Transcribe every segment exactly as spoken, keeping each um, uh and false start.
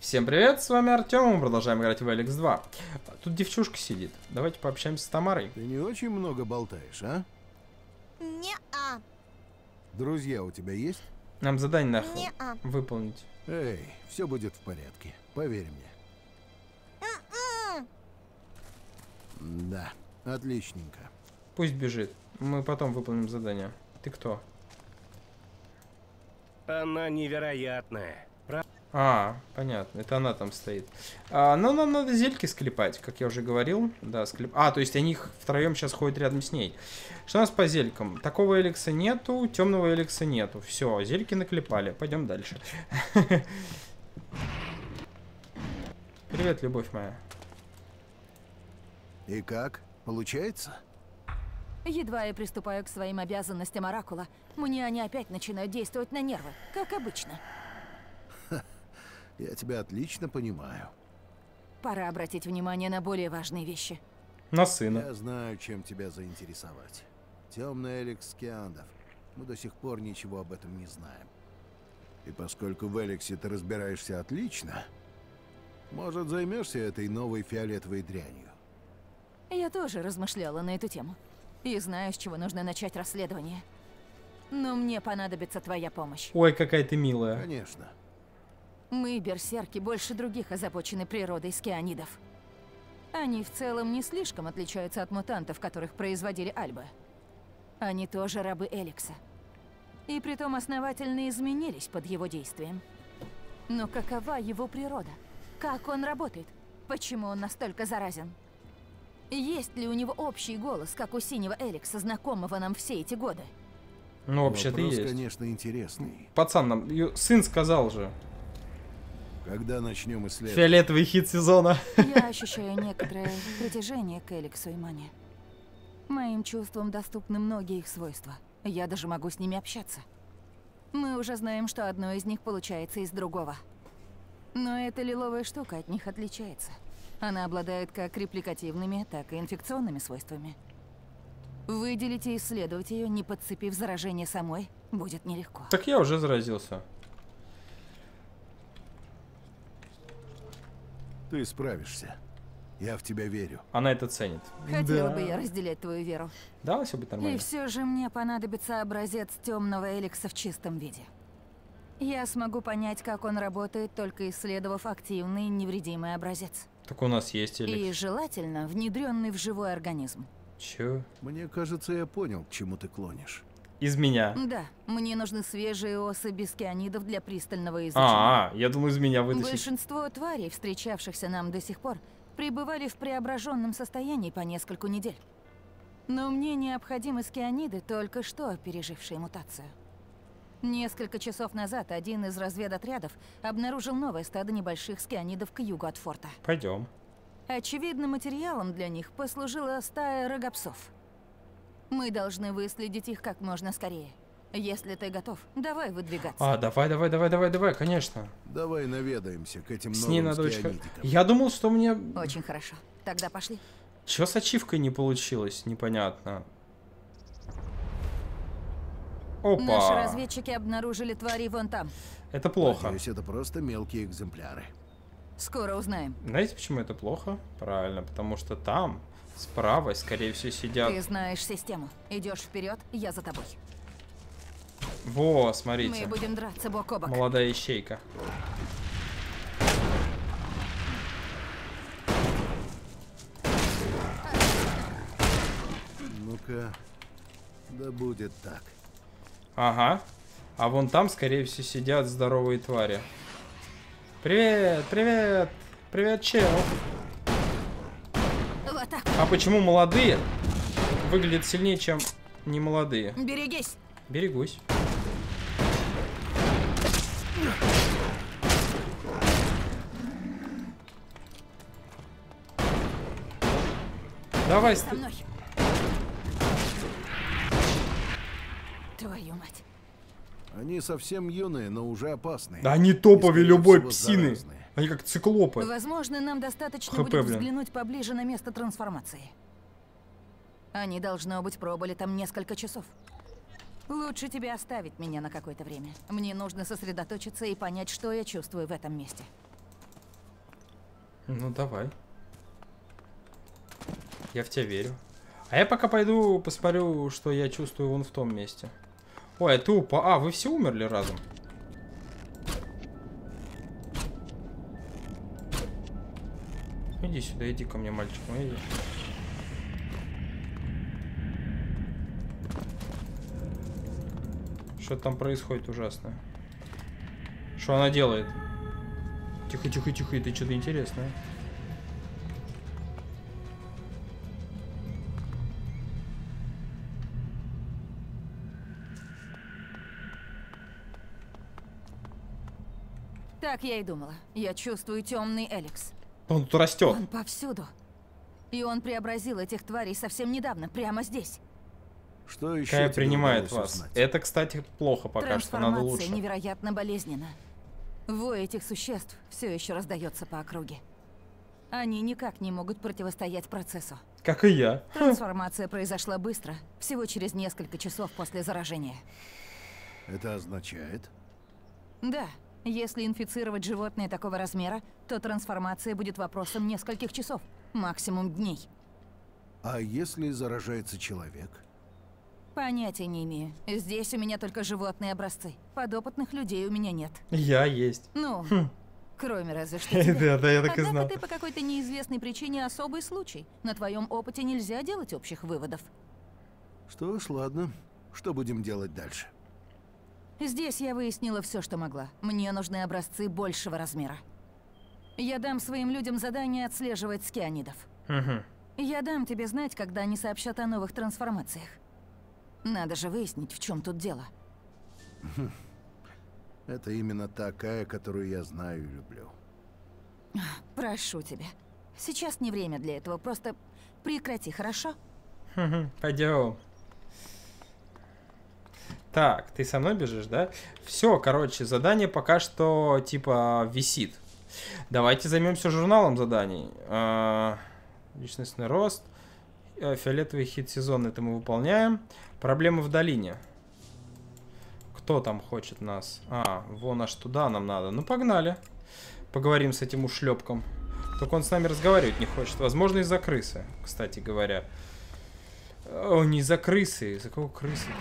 Всем привет, с вами Артем, мы продолжаем играть в Эликс два. Тут девчушка сидит, давайте пообщаемся с Тамарой. Ты не очень много болтаешь, а? Не-а. Друзья у тебя есть? Нам задание нахуй Не-а. выполнить. Эй, все будет в порядке, поверь мне. М-м. Да, отличненько. Пусть бежит, мы потом выполним задание. Ты кто? Она невероятная. Прав- А, понятно, это она там стоит. А, ну, нам надо зельки склепать, как я уже говорил. Да, склеп... А, то есть они втроем сейчас ходят рядом с ней. Что у нас по зелькам? Такого эликса нету, темного эликса нету. Все, зельки наклепали. Пойдем дальше. Привет, любовь моя. И как? Получается? Едва я приступаю к своим обязанностям Оракула, мне они опять начинают действовать на нервы, как обычно. Я тебя отлично понимаю. Пора обратить внимание на более важные вещи. На сына. Я знаю, чем тебя заинтересовать. Темный Эликс Скиандов. Мы до сих пор ничего об этом не знаем. И поскольку в Эликсе ты разбираешься отлично, может, займешься этой новой фиолетовой дрянью? Я тоже размышляла на эту тему. И знаю, с чего нужно начать расследование. Но мне понадобится твоя помощь. Ой, какая ты милая. Конечно. Мы, берсерки, больше других озабочены природой скианидов. Они в целом не слишком отличаются от мутантов, которых производили Альбы. Они тоже рабы Эликса. И притом основательно изменились под его действием. Но какова его природа? Как он работает? Почему он настолько заразен? Есть ли у него общий голос, как у синего Эликса, знакомого нам все эти годы? Ну, вообще-то Вопрос, есть. конечно, интересный. Пацан нам, ю- сын сказал же. Когда начнем исследовать? Фиолетовый хит сезона. Я ощущаю некоторое притяжение к Эликсу и Мане. Моим чувствам доступны многие их свойства. Я даже могу с ними общаться. Мы уже знаем, что одно из них получается из другого. Но эта лиловая штука от них отличается. Она обладает как репликативными, так и инфекционными свойствами. Выделить и исследовать ее, не подцепив заражение самой, будет нелегко. Так я уже заразился. Ты справишься. Я в тебя верю. Она это ценит. Хотела Да. бы я разделять твою веру. Да, все будет И нормально. все же мне понадобится образец темного Эликса в чистом виде. Я смогу понять, как он работает, только исследовав активный невредимый образец. Так у нас есть И эликс. желательно внедренный в живой организм. Чё? Мне кажется, я понял, к чему ты клонишь. Из меня. Да, мне нужны свежие особи скианидов для пристального изучения. А, -а, я думал, из меня вытащить. Большинство тварей, встречавшихся нам до сих пор, пребывали в преображенном состоянии по нескольку недель. Но мне необходимы скианиды, только что пережившие мутацию. Несколько часов назад один из разведотрядов обнаружил новое стадо небольших скианидов к югу от форта. Пойдем. Очевидным материалом для них послужила стая рогопсов. Мы должны выследить их как можно скорее. Если ты готов, давай выдвигаться. А, давай, давай, давай, давай, давай, конечно. Давай наведаемся к этим С ней новым надо очень... скианитикам. Я думал, что мне... Очень хорошо. Тогда пошли. Чё с ачивкой не получилось? Непонятно. Опа. Наши разведчики обнаружили твари вон там. Это плохо. Надеюсь, это просто мелкие экземпляры. Скоро узнаем. Знаете, почему это плохо? Правильно, потому что там, справа, скорее всего, сидят... Ты знаешь систему. Идешь вперед, я за тобой. Во, смотрите. Мы будем драться бок о бок. Молодая ищейка. Ну-ка, да будет так. Ага. А вон там, скорее всего, сидят здоровые твари. Привет, привет. Привет, чел. Вот так. А почему молодые выглядят сильнее, чем не молодые? Берегись. Берегусь. Давай, Со ст- мной. Твою мать. Они совсем юные, но уже опасные. Да они И, топовые скорее любой всего, псины. заразные. Они как циклопы. Возможно, нам достаточно ХП, будет блин. взглянуть поближе на место трансформации. Они, должно быть, пробыли там несколько часов. Лучше тебе оставить меня на какое-то время. Мне нужно сосредоточиться и понять, что я чувствую в этом месте. Ну, давай. Я в тебя верю. А я пока пойду посмотрю, что я чувствую вон в том месте. Ой, тупо. А, вы все умерли разом? Иди сюда, иди ко мне, мальчик мой, иди. Что там происходит ужасное? Что она делает? Тихо, тихо, тихо, это что-то интересное. Так я и думала. Я чувствую темный Эликс. Он тут растет. Он повсюду. И он преобразил этих тварей совсем недавно, прямо здесь. Что еще Кая тебе принимает удалось вас. узнать? Это, кстати, плохо пока что, надо Трансформация лучше. невероятно болезненна. Вой этих существ все еще раздается по округе. Они никак не могут противостоять процессу. Как и я. Трансформация произошла быстро, всего через несколько часов после заражения. Это означает? Да, если инфицировать животное такого размера, то трансформация будет вопросом нескольких часов, максимум дней. А если заражается человек? Понятия не имею. Здесь у меня только животные образцы. Подопытных людей у меня нет. Я есть. Ну, кроме разве что тебя. Да, да, я так и Однако знал. ты по какой-то неизвестной причине особый случай. На твоем опыте нельзя делать общих выводов. Что ж, ладно. Что будем делать дальше? Здесь я выяснила все, что могла. Мне нужны образцы большего размера. Я дам своим людям задание отслеживать скианидов. Угу. Я дам тебе знать, когда они сообщат о новых трансформациях. Надо же выяснить, в чем тут дело. Это именно такая, которую я знаю и люблю. Прошу тебя. Сейчас не время для этого, просто прекрати, хорошо? Пойдем. Так, ты со мной бежишь, да? Все, короче, задание пока что типа висит. Давайте займемся журналом заданий. А, личностный рост. Фиолетовый хит сезона, это мы выполняем. Проблемы в долине. Кто там хочет нас? А, вон аж туда нам надо. Ну, погнали. Поговорим с этим ушлепком. Только он с нами разговаривать не хочет. Возможно, из-за крысы, кстати говоря. О, не из-за крысы. Из-за кого крысы-то?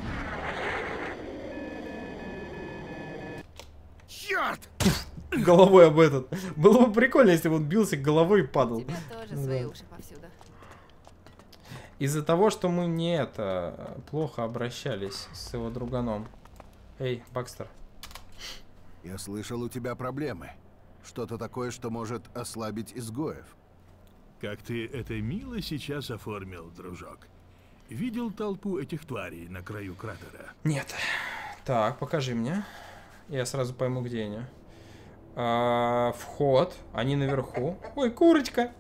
Черт! Головой об этот. Было бы прикольно, если бы он бился головой и падал. У тебя тоже Ну свои да. уши повсюду. Из-за того, что мы не это плохо обращались с его друганом. Эй, Бакстер. Я слышал, у тебя проблемы. Что-то такое, что может ослабить изгоев. Как ты это мило сейчас оформил, дружок. Видел толпу этих тварей на краю кратера? Нет. Так, покажи мне. Я сразу пойму, где они. А, вход. Они наверху. Ой, курочка.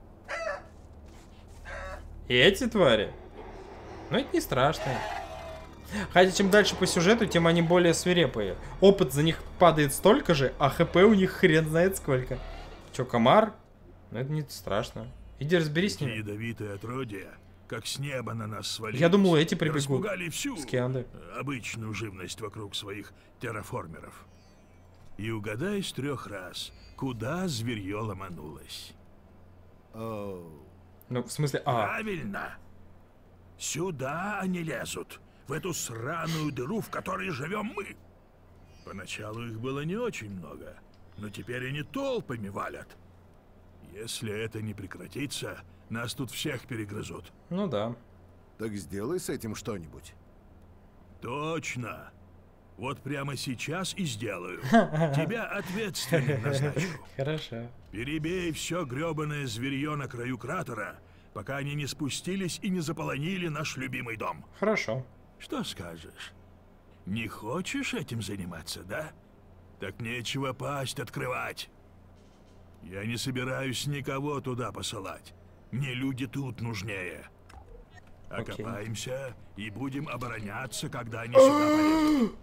И эти твари. Но это не страшно. Хотя чем дальше по сюжету, тем они более свирепые. Опыт за них падает столько же, а хп у них хрен знает сколько. Че, комар? Ну это не страшно. Иди разберись с Эти ними. ядовитые отродья, как с неба на нас свалились. Я думал, эти и прибегут. распугали всю Скианды. обычную живность вокруг своих терраформеров. И угадай с трех раз, куда зверье ломанулось. Оу. Ну, в смысле, а. Правильно. Сюда они лезут, в эту сраную дыру, в которой живем мы. Поначалу их было не очень много, но теперь они толпами валят. Если это не прекратится, нас тут всех перегрызут. Ну да. Так сделай с этим что-нибудь. Точно. Вот прямо сейчас и сделаю. Тебя ответственным назначу. Хорошо. Перебей все гребаное зверье на краю кратера, пока они не спустились и не заполонили наш любимый дом. Хорошо. Что скажешь? Не хочешь этим заниматься, да? Так нечего пасть открывать. Я не собираюсь никого туда посылать. Мне люди тут нужнее. Окей. Окопаемся и будем обороняться, когда они сюда полезут.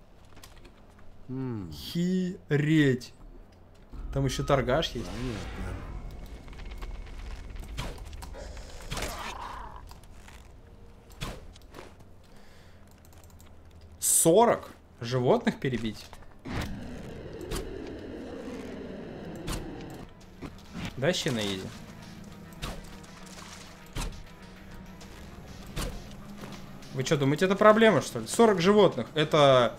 Хереть. Там еще торгаш есть. Понятно. сорок животных перебить? Да, вообще на изи. Вы что, думаете, это проблема, что ли? сорок животных. Это...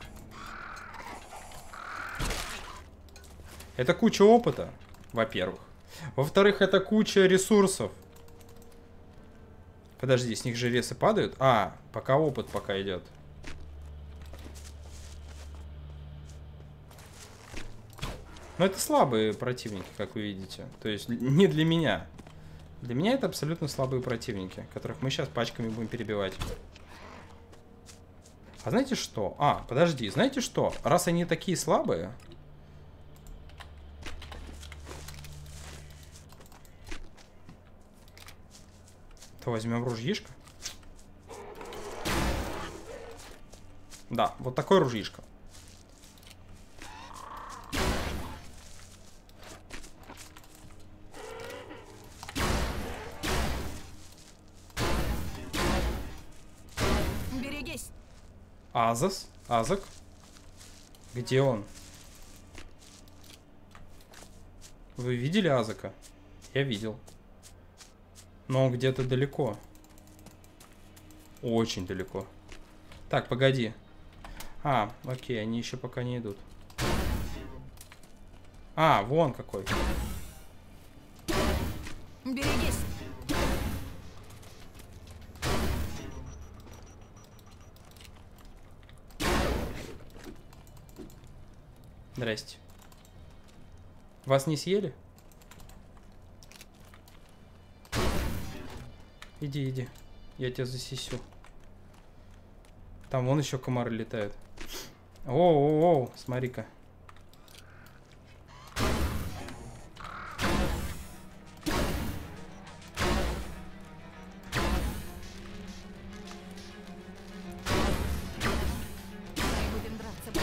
Это куча опыта, во-первых. Во-вторых, это куча ресурсов. Подожди, с них же ресы падают? А, пока опыт пока идет. Но это слабые противники, как вы видите. То есть не для меня. Для меня это абсолютно слабые противники, которых мы сейчас пачками будем перебивать. А знаете что? А, подожди, знаете что? Раз они такие слабые... то возьмем ружьишко. Да, вот такой ружьишко. Берегись. Азас? Азак? Где он? Вы видели Азака? Я видел. Но он где-то далеко. Очень далеко. Так, погоди. А, окей, они еще пока не идут. А, вон какой. Берегись. Здрасте. Вас не съели? Иди, иди. Я тебя засисю. Там вон еще комары летают. Оу-оу-оу, смотри-ка. Будем драться.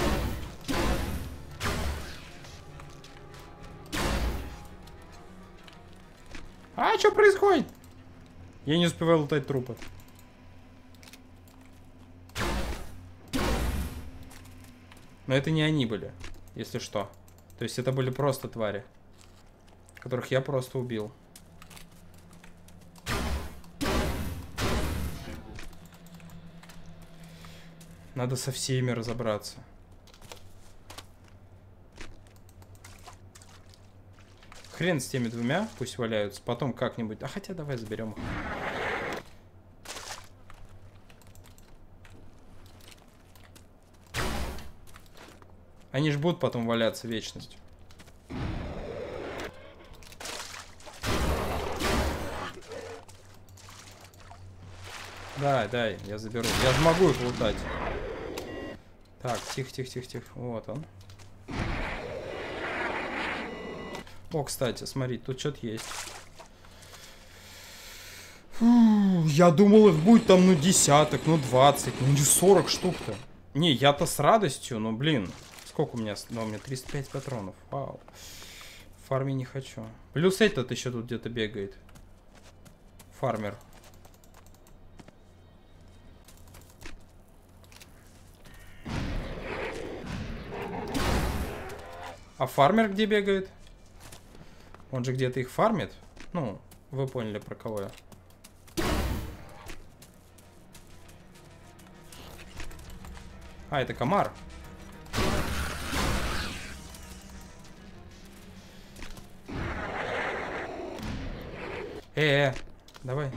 А, что происходит? Я не успеваю лутать трупы. Но это не они были, если что. То есть это были просто твари, которых я просто убил. Надо со всеми разобраться. Хрен с теми двумя, пусть валяются. Потом как-нибудь... А хотя давай заберем их. Они ж будут потом валяться вечность. Дай, дай, я заберу. Я же могу их лутать. Так, тихо, тихо, тихо, тихо. Вот он. О, кстати, смотри, тут что-то есть. Фу, я думал, их будет там, ну, десяток, ну, двадцать, ну, не сорок штук-то. Не, я-то с радостью, но, блин. Сколько у меня? Ну, у меня тридцать пять патронов. Вау. В фарме не хочу. Плюс этот еще тут где-то бегает. Фармер. А фармер где бегает? Он же где-то их фармит. Ну, вы поняли, про кого я. А, это комар. Э, -э давай.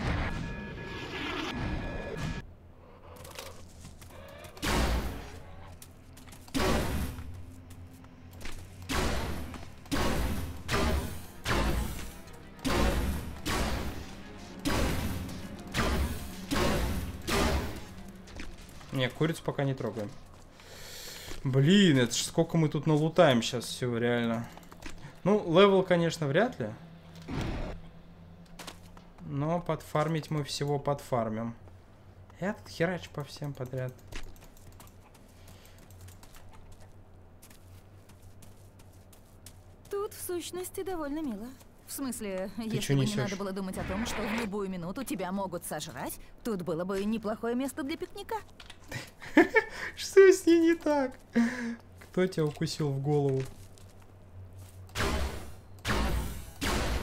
Не, курицу пока не трогаем. Блин, это ж сколько мы тут налутаем сейчас всего, реально. Ну, левел, конечно, вряд ли. Но подфармить мы всего подфармим. Я тут херач по всем подряд. Тут, в сущности, довольно мило. В смысле, Ты если чё бы не несёшь? надо было думать о том, что в любую минуту тебя могут сожрать, тут было бы неплохое место для пикника. Что с ней не так? Кто тебя укусил в голову?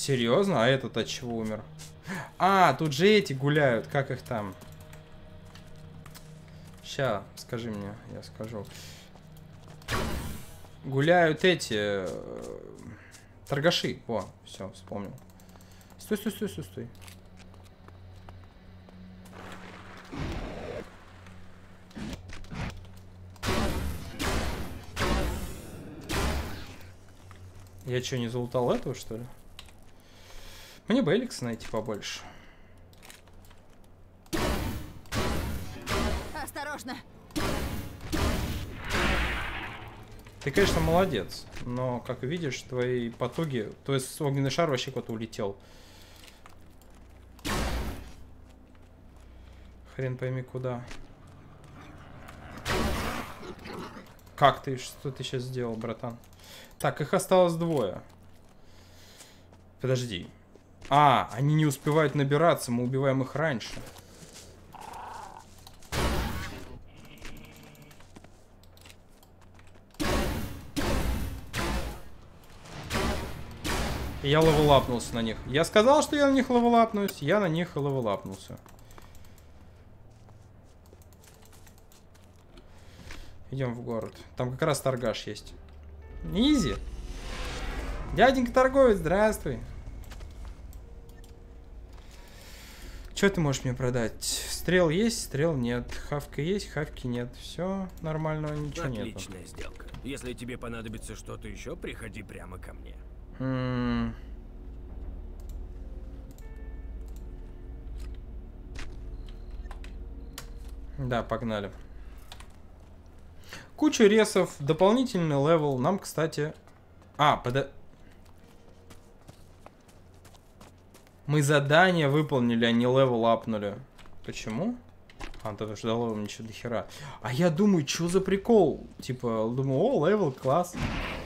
Серьезно? А этот от чего умер? А, тут же эти гуляют. Как их там? Ща, скажи мне, я скажу. Гуляют эти... э, торгаши. О, все, вспомнил. Стой, стой, стой, стой, стой. Я что, не залутал этого, что ли? Мне бы Эликса найти побольше. Осторожно! Ты, конечно, молодец, но, как видишь, твои потуги... То есть огненный шар вообще куда-то улетел. Хрен пойми куда. Как ты? Что ты сейчас сделал, братан? Так, их осталось двое. Подожди. А, они не успевают набираться, мы убиваем их раньше. Я левелапнулся на них. Я сказал, что я на них левелапнусь. Я на них левелапнулся. Идем в город. Там как раз торгаш есть. Изи. Дяденька торговец, здравствуй. Что ты можешь мне продать? Стрел есть, стрел нет. Хавка есть, хавки нет. Все нормального, ничего нет. Отличная нету. Сделка. Если тебе понадобится что-то еще, приходи прямо ко мне. М-м- Да, погнали. Куча ресов, дополнительный левел. Нам, кстати... А, пода... Мы задание выполнили, а не левел апнули. Почему? А, это же дало вам ничего до хера. А я думаю, что за прикол? Типа, думаю, о, левел, класс.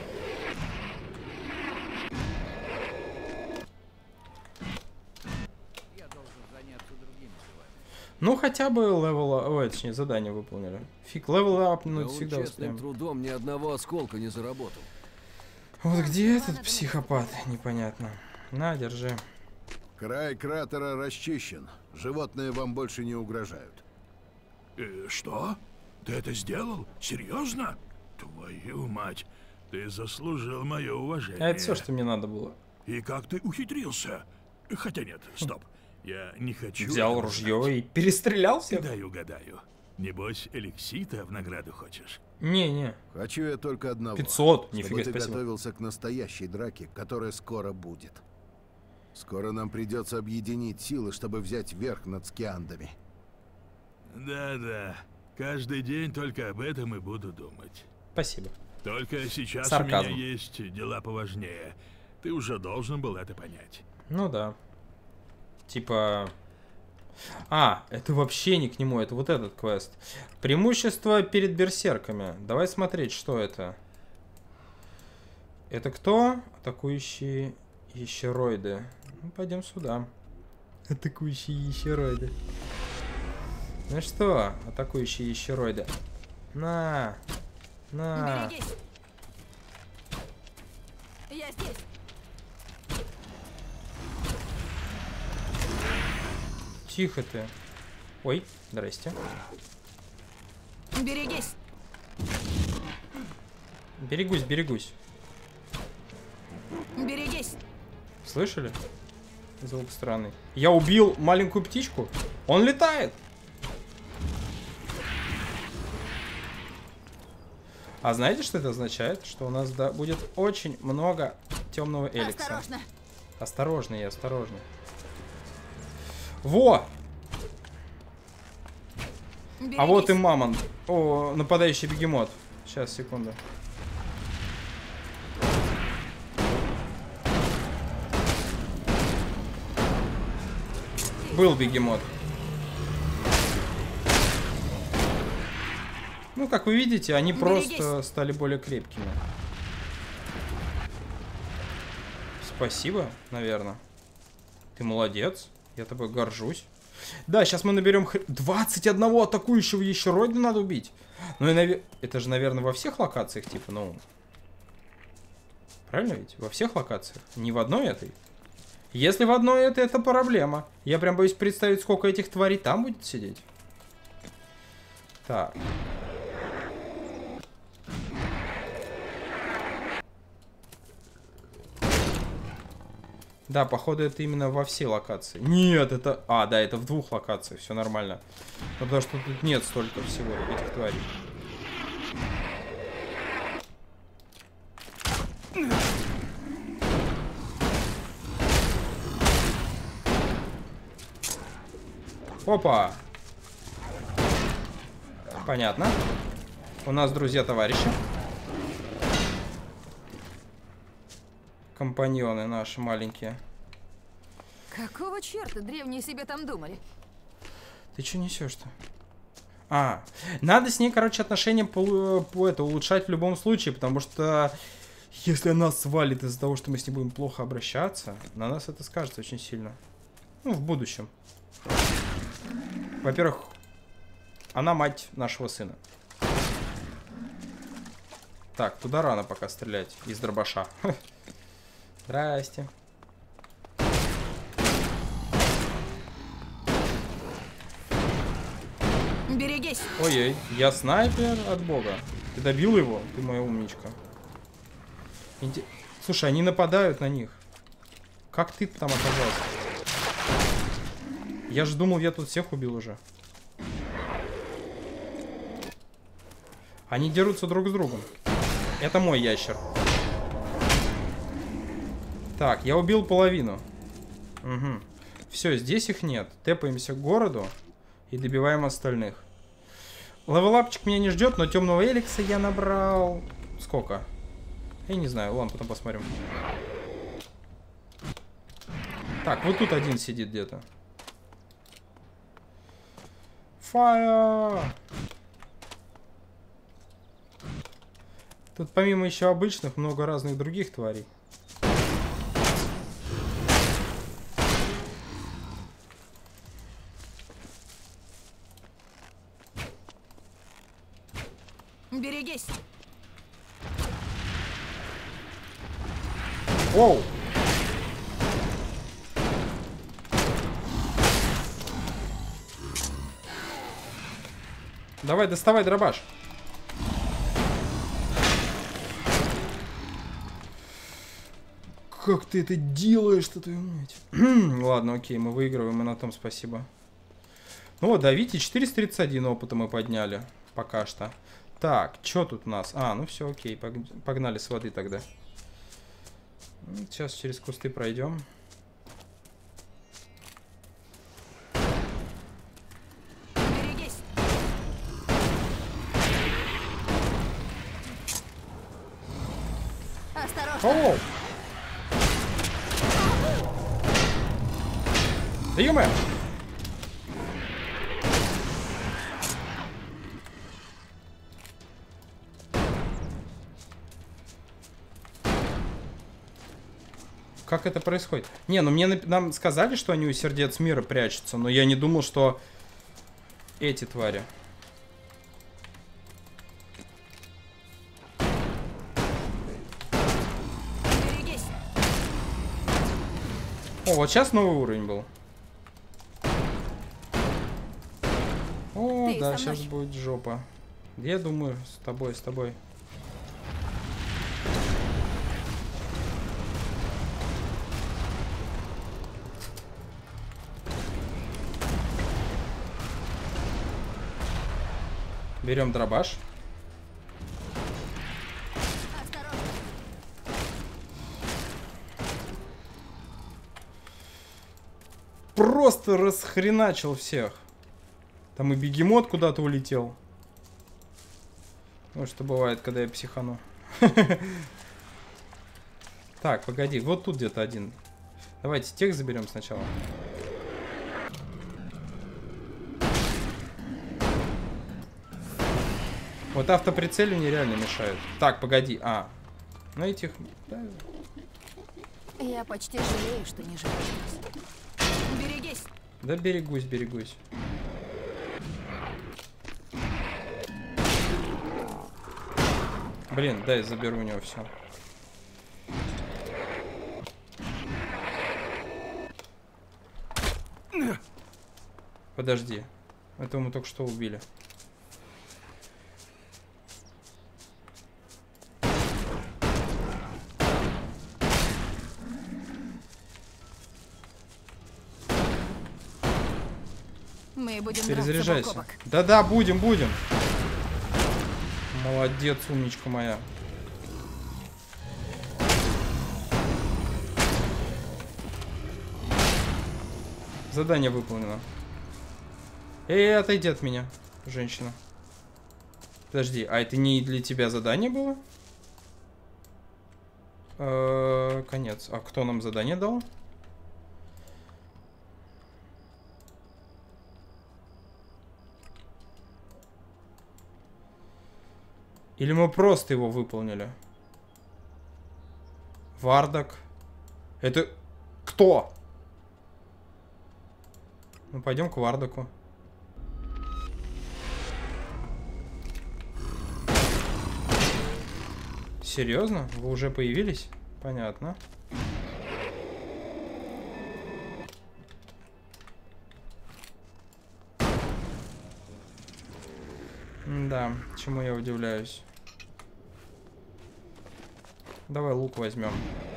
Ну, хотя бы левел... Ой, точнее, задание выполнили. Фиг, левел апнуть всегда успеем. Трудом ни одного осколка не заработал. Вот где этот психопат? Непонятно. На, держи. Край кратера расчищен. Животные вам больше не угрожают. Э, что? Ты это сделал? Серьезно? Твою мать, ты заслужил мое уважение. А это все, что мне надо было. И как ты ухитрился? Хотя нет, стоп. Я не хочу... Взял ружье и перестрелял всех? Дай угадаю. Небось, эликсита в награду хочешь? Не-не. Хочу я только одного. пятьсот, чтобы нифига, ты спасибо. готовился к настоящей драке, которая скоро будет. Скоро нам придется объединить силы, чтобы взять верх над скиандами. Да-да. Каждый день только об этом и буду думать. Спасибо. Только сейчас Сарказм. у меня есть дела поважнее. Ты уже должен был это понять. Ну да. Типа... А, это вообще не к нему, это вот этот квест. Преимущество перед берсерками. Давай смотреть, что это. Это кто? Атакующие ящероиды. Ну, пойдем сюда. Атакующие ящероиды. Ну что, атакующие ящероиды. На. На. Берегись! Я здесь! Тихо ты. Ой, здрасте. Берегись! Берегусь, берегусь. Берегись! Слышали? Звук странный. Я убил маленькую птичку. Он летает. А знаете, что это означает? Что у нас да, будет очень много темного эликса. Осторожно! Осторожно, я осторожно. Во! Берегись. А вот и мамонт. О, нападающий бегемот. Сейчас, секунду. Был бегемот. Ну, как вы видите, они Берегись. просто стали более крепкими. Спасибо, наверное. Ты молодец. Я тобой горжусь. Да, сейчас мы наберем двадцать один атакующего ящероида надо убить. Ну и навер... это же, наверное, во всех локациях, типа, ну... Правильно ведь? Во всех локациях. Не в одной этой. Если в одной это, это проблема. Я прям боюсь представить, сколько этих тварей там будет сидеть. Так. Да, походу это именно во все локации. Нет, это... А, да, это в двух локациях, все нормально. Потому что тут нет столько всего этих тварей. Опа! Понятно. У нас друзья-товарищи. Компаньоны наши маленькие. Какого черта древние себе там думали? Ты что несешь-то? А, надо с ней, короче, отношения по, по это улучшать в любом случае, потому что если она свалит из-за того, что мы с ней будем плохо обращаться, на нас это скажется очень сильно. Ну, в будущем. Во-первых, она мать нашего сына. Так, туда рано пока стрелять из дробаша. Здрасте. Берегись! Ой-ой, я снайпер от бога. Ты добил его? Ты моя умничка. Инте... Слушай, они нападают на них. Как ты там оказался? Я же думал, я тут всех убил уже. Они дерутся друг с другом. Это мой ящер. Так, я убил половину. Угу. Все, здесь их нет. Тэпаемся к городу и добиваем остальных. Левелапчик меня не ждет, но темного эликса я набрал... Сколько? Я не знаю, ладно, потом посмотрим. Так, вот тут один сидит где-то. Фаер! Тут помимо еще обычных много разных других тварей. Берегись! Оу! Давай, доставай дробаш. Как ты это делаешь-то, твою мать? Ладно, окей, мы выигрываем, и на том спасибо. Ну вот, да, видите, четыреста тридцать один опыта мы подняли. Пока что. Так, что тут у нас? А, ну все, окей, погнали с воды тогда. Сейчас через кусты пройдем. Берегись! Осторожно! Оу! Да ё-моё! Как это происходит? Не, ну мне нам сказали, что они у сердец мира прячутся, но я не думал, что эти твари. Берегись! О, вот сейчас новый уровень был. О, Ты да, со сейчас мной. будет жопа. Я думаю, с тобой, с тобой. Берем дробаш. Осторожно! Просто расхреначил всех. Там и бегемот куда-то улетел. Вот что бывает, когда я психану. Так, погоди, вот тут где-то один. Давайте тех заберем сначала. Вот автоприцеливание реально мешает. Так, погоди. А, ну этих... Да. Я почти жалею, что не живу здесь. Берегись! Да берегусь, берегусь. Блин, дай заберу у него все. Подожди. Это мы только что убили. Мы будем Перезаряжайся. драться бок о бок. Да-да, будем, будем. Молодец, умничка моя. Задание выполнено. Эй, отойди от меня, женщина. Подожди, а это не для тебя задание было? Э-э, конец. А кто нам задание дал? Или мы просто его выполнили? Вардак. Это кто? Ну, пойдем к Вардаку. Серьезно? Вы уже появились? Понятно. Да, чему я удивляюсь. Давай лук возьмем.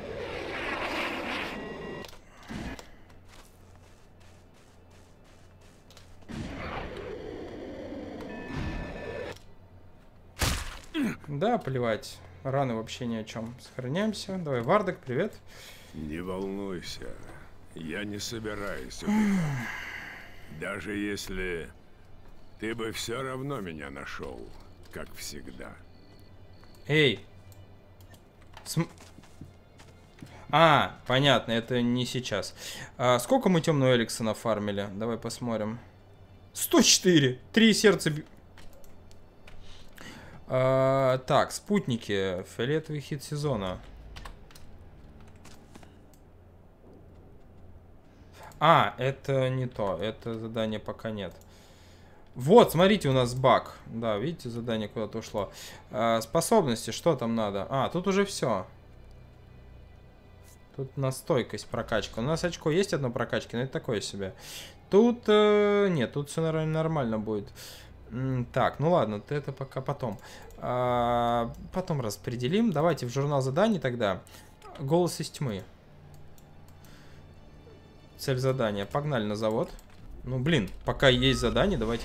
Да, плевать. Раны вообще ни о чем. Сохраняемся. Давай, Вардак, привет. Не волнуйся. Я не собираюсь убивать. Даже если ты бы все равно меня нашел, как всегда. Эй! См... А, понятно, это не сейчас. А, сколько мы темного Эликса нафармили? Давай посмотрим. сто четыре! Три сердца... А, так, спутники. Фиолетовый хит сезона. А, это не то. Это задание пока нет. Вот, смотрите, у нас баг. Да, видите, задание куда-то ушло. А, способности, что там надо? А, тут уже все. Тут на стойкость прокачка. У нас очко есть одно прокачки, но это такое себе. Тут э, нет, тут все нормально будет. М, так, ну ладно, это пока потом. А, потом распределим. Давайте в журнал заданий тогда. Голос из тьмы. Цель задания. Погнали на завод. Ну, блин, пока есть задание, давайте...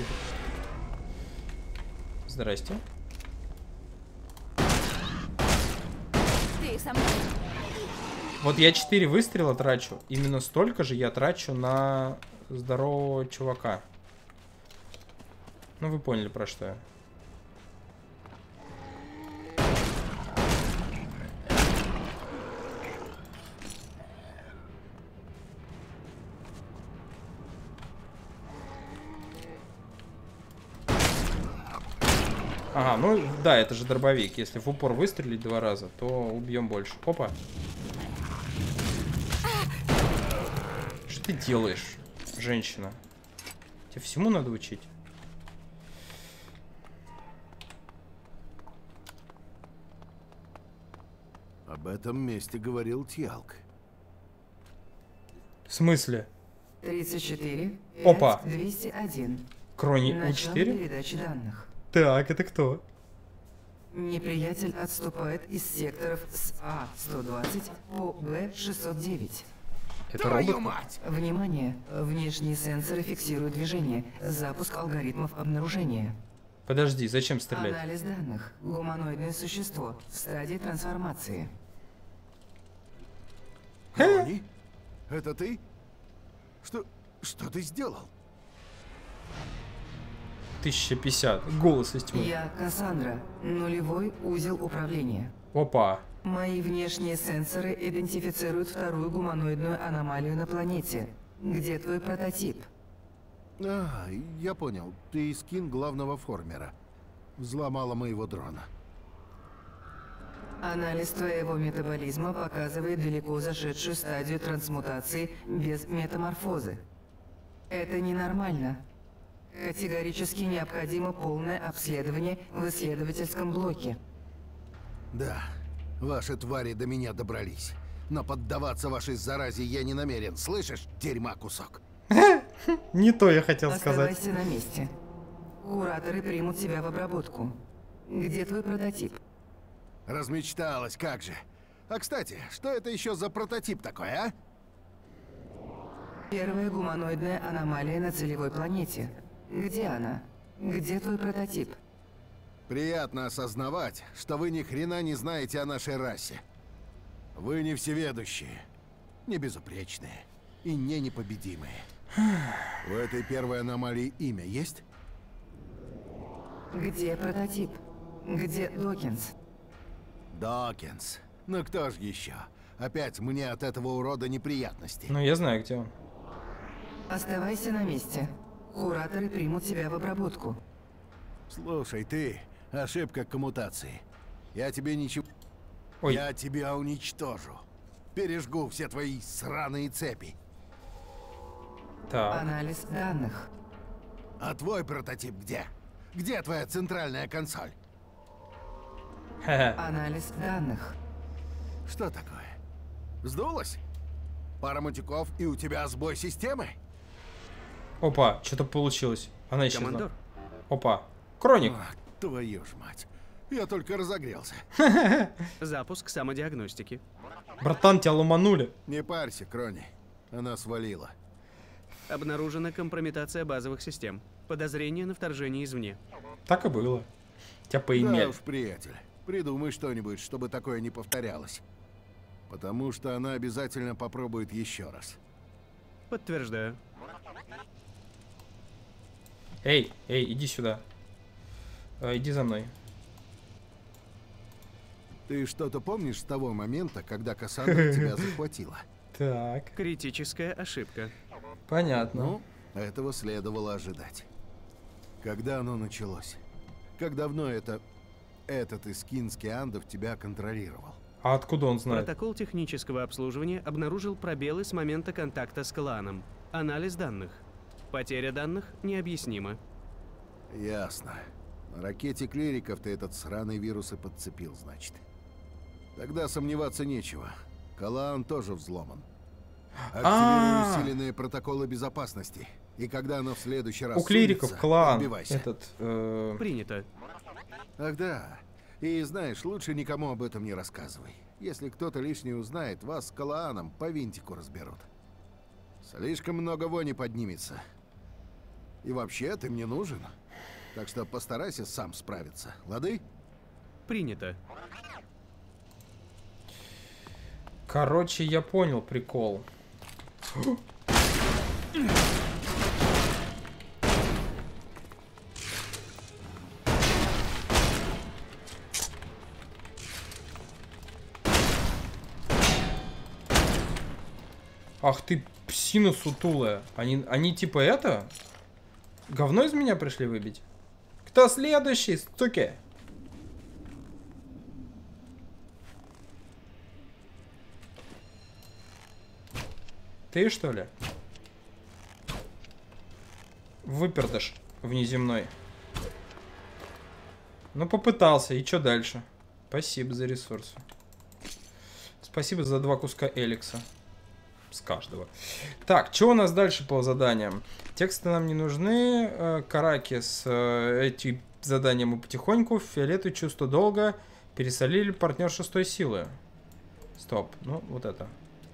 Здрасте. Ты со мной? Вот я четыре выстрела трачу. Именно столько же я трачу на здорового чувака. Ну, вы поняли, про что я. Ага, ну да, это же дробовик. Если в упор выстрелить два раза, то убьем больше. Опа. Что ты делаешь, женщина? Тебе всему надо учить. Об этом месте говорил Тьялк. В смысле? тридцать четыре. Опа. двести один. Крони У Начало четыре? передачи данных. Так, это кто? Неприятель отступает из секторов с А сто двадцать по Б шестьсот девять. Это робот? мать! Внимание! Внешние сенсоры фиксируют движение. Запуск алгоритмов обнаружения. Подожди, зачем стрелять? Анализ данных. Гуманоидное существо. Стадия трансформации. Крони? Это ты? Что... что ты сделал? тысяча пятьдесят. Голос из тьмы. Я Кассандра. Нулевой узел управления. Опа. Мои внешние сенсоры идентифицируют вторую гуманоидную аномалию на планете. Где твой прототип? А, я понял. Ты скин главного формера. Взломала моего дрона. Анализ твоего метаболизма показывает далеко зашедшую стадию трансмутации без метаморфозы. Это ненормально. Категорически необходимо полное обследование в исследовательском блоке. Да, ваши твари до меня добрались. Но поддаваться вашей заразе я не намерен. Слышишь, дерьма кусок? Не то я хотел сказать. Оставайся на месте. Кураторы примут тебя в обработку. Где твой прототип? Размечталась, как же. А кстати, что это еще за прототип такой, а? Первая гуманоидная аномалия на целевой планете. Где она? Где твой прототип? Приятно осознавать, что вы ни хрена не знаете о нашей расе. Вы не всеведущие, не безупречные и не непобедимые. У этой первой аномалии имя есть? Где прототип? Где Докинс? Докинс. Ну кто ж еще? Опять мне от этого урода неприятности. Ну, я знаю, где он. Оставайся на месте. Кураторы примут тебя в обработку. Слушай, ты, ошибка коммутации. Я тебе ничего... Ой. Я тебя уничтожу. Пережгу все твои сраные цепи. Так. Анализ данных. А твой прототип где? Где твоя центральная консоль? Хе-хе. Анализ данных. Что такое? Сдулась? Пара матюков, и у тебя сбой системы? Опа, что-то получилось. Она исчезла. Командор. Опа. Кроник. Ах, твою ж мать. Я только разогрелся. Запуск самодиагностики. Братан, тебя ломанули. Не парься, Крони. Она свалила. Обнаружена компрометация базовых систем. Подозрение на вторжение извне. Так и было. Тебя Да поимели. уж, приятель. Придумай что-нибудь, чтобы такое не повторялось. Потому что она обязательно попробует еще раз. Подтверждаю. Эй, эй, иди сюда. А, иди за мной. Ты что-то помнишь с того момента, когда Кассандра тебя захватила? Так, Критическая ошибка. понятно. Ну, этого следовало ожидать. Когда оно началось? Как давно это... этот Искин Скиандов тебя контролировал? А откуда он знает? Протокол технического обслуживания обнаружил пробелы с момента контакта с кланом. Анализ данных. Потеря данных необъяснима. Ясно. На ракете клириков ты этот сраный вирус и подцепил, значит. Тогда сомневаться нечего. Калаан тоже взломан. Активируй А-а-а. усиленные протоколы безопасности. И когда оно в следующий раз У клириков сунется, клан. отбивайся. Этот. э, Принято. Ах да. И знаешь, лучше никому об этом не рассказывай. Если кто-то лишний узнает, вас с Калааном по винтику разберут. Слишком много вони поднимется. И вообще, ты мне нужен. Так что постарайся сам справиться. Лады? Принято. Короче, я понял прикол. Ах ты, псина сутулая. Они, они типа это? Говно из меня пришли выбить? Кто следующий, суки? Ты что ли? Выпердыш внеземной. Ну попытался, и что дальше? Спасибо за ресурсы. Спасибо за два куска эликса. С каждого. Так, что у нас дальше по заданиям? Тексты нам не нужны. Э, Каракис. Э, эти задания мы потихоньку. Фиолетовое чувство долга. Пересолили партнер шестой силы. Стоп. Ну, вот это.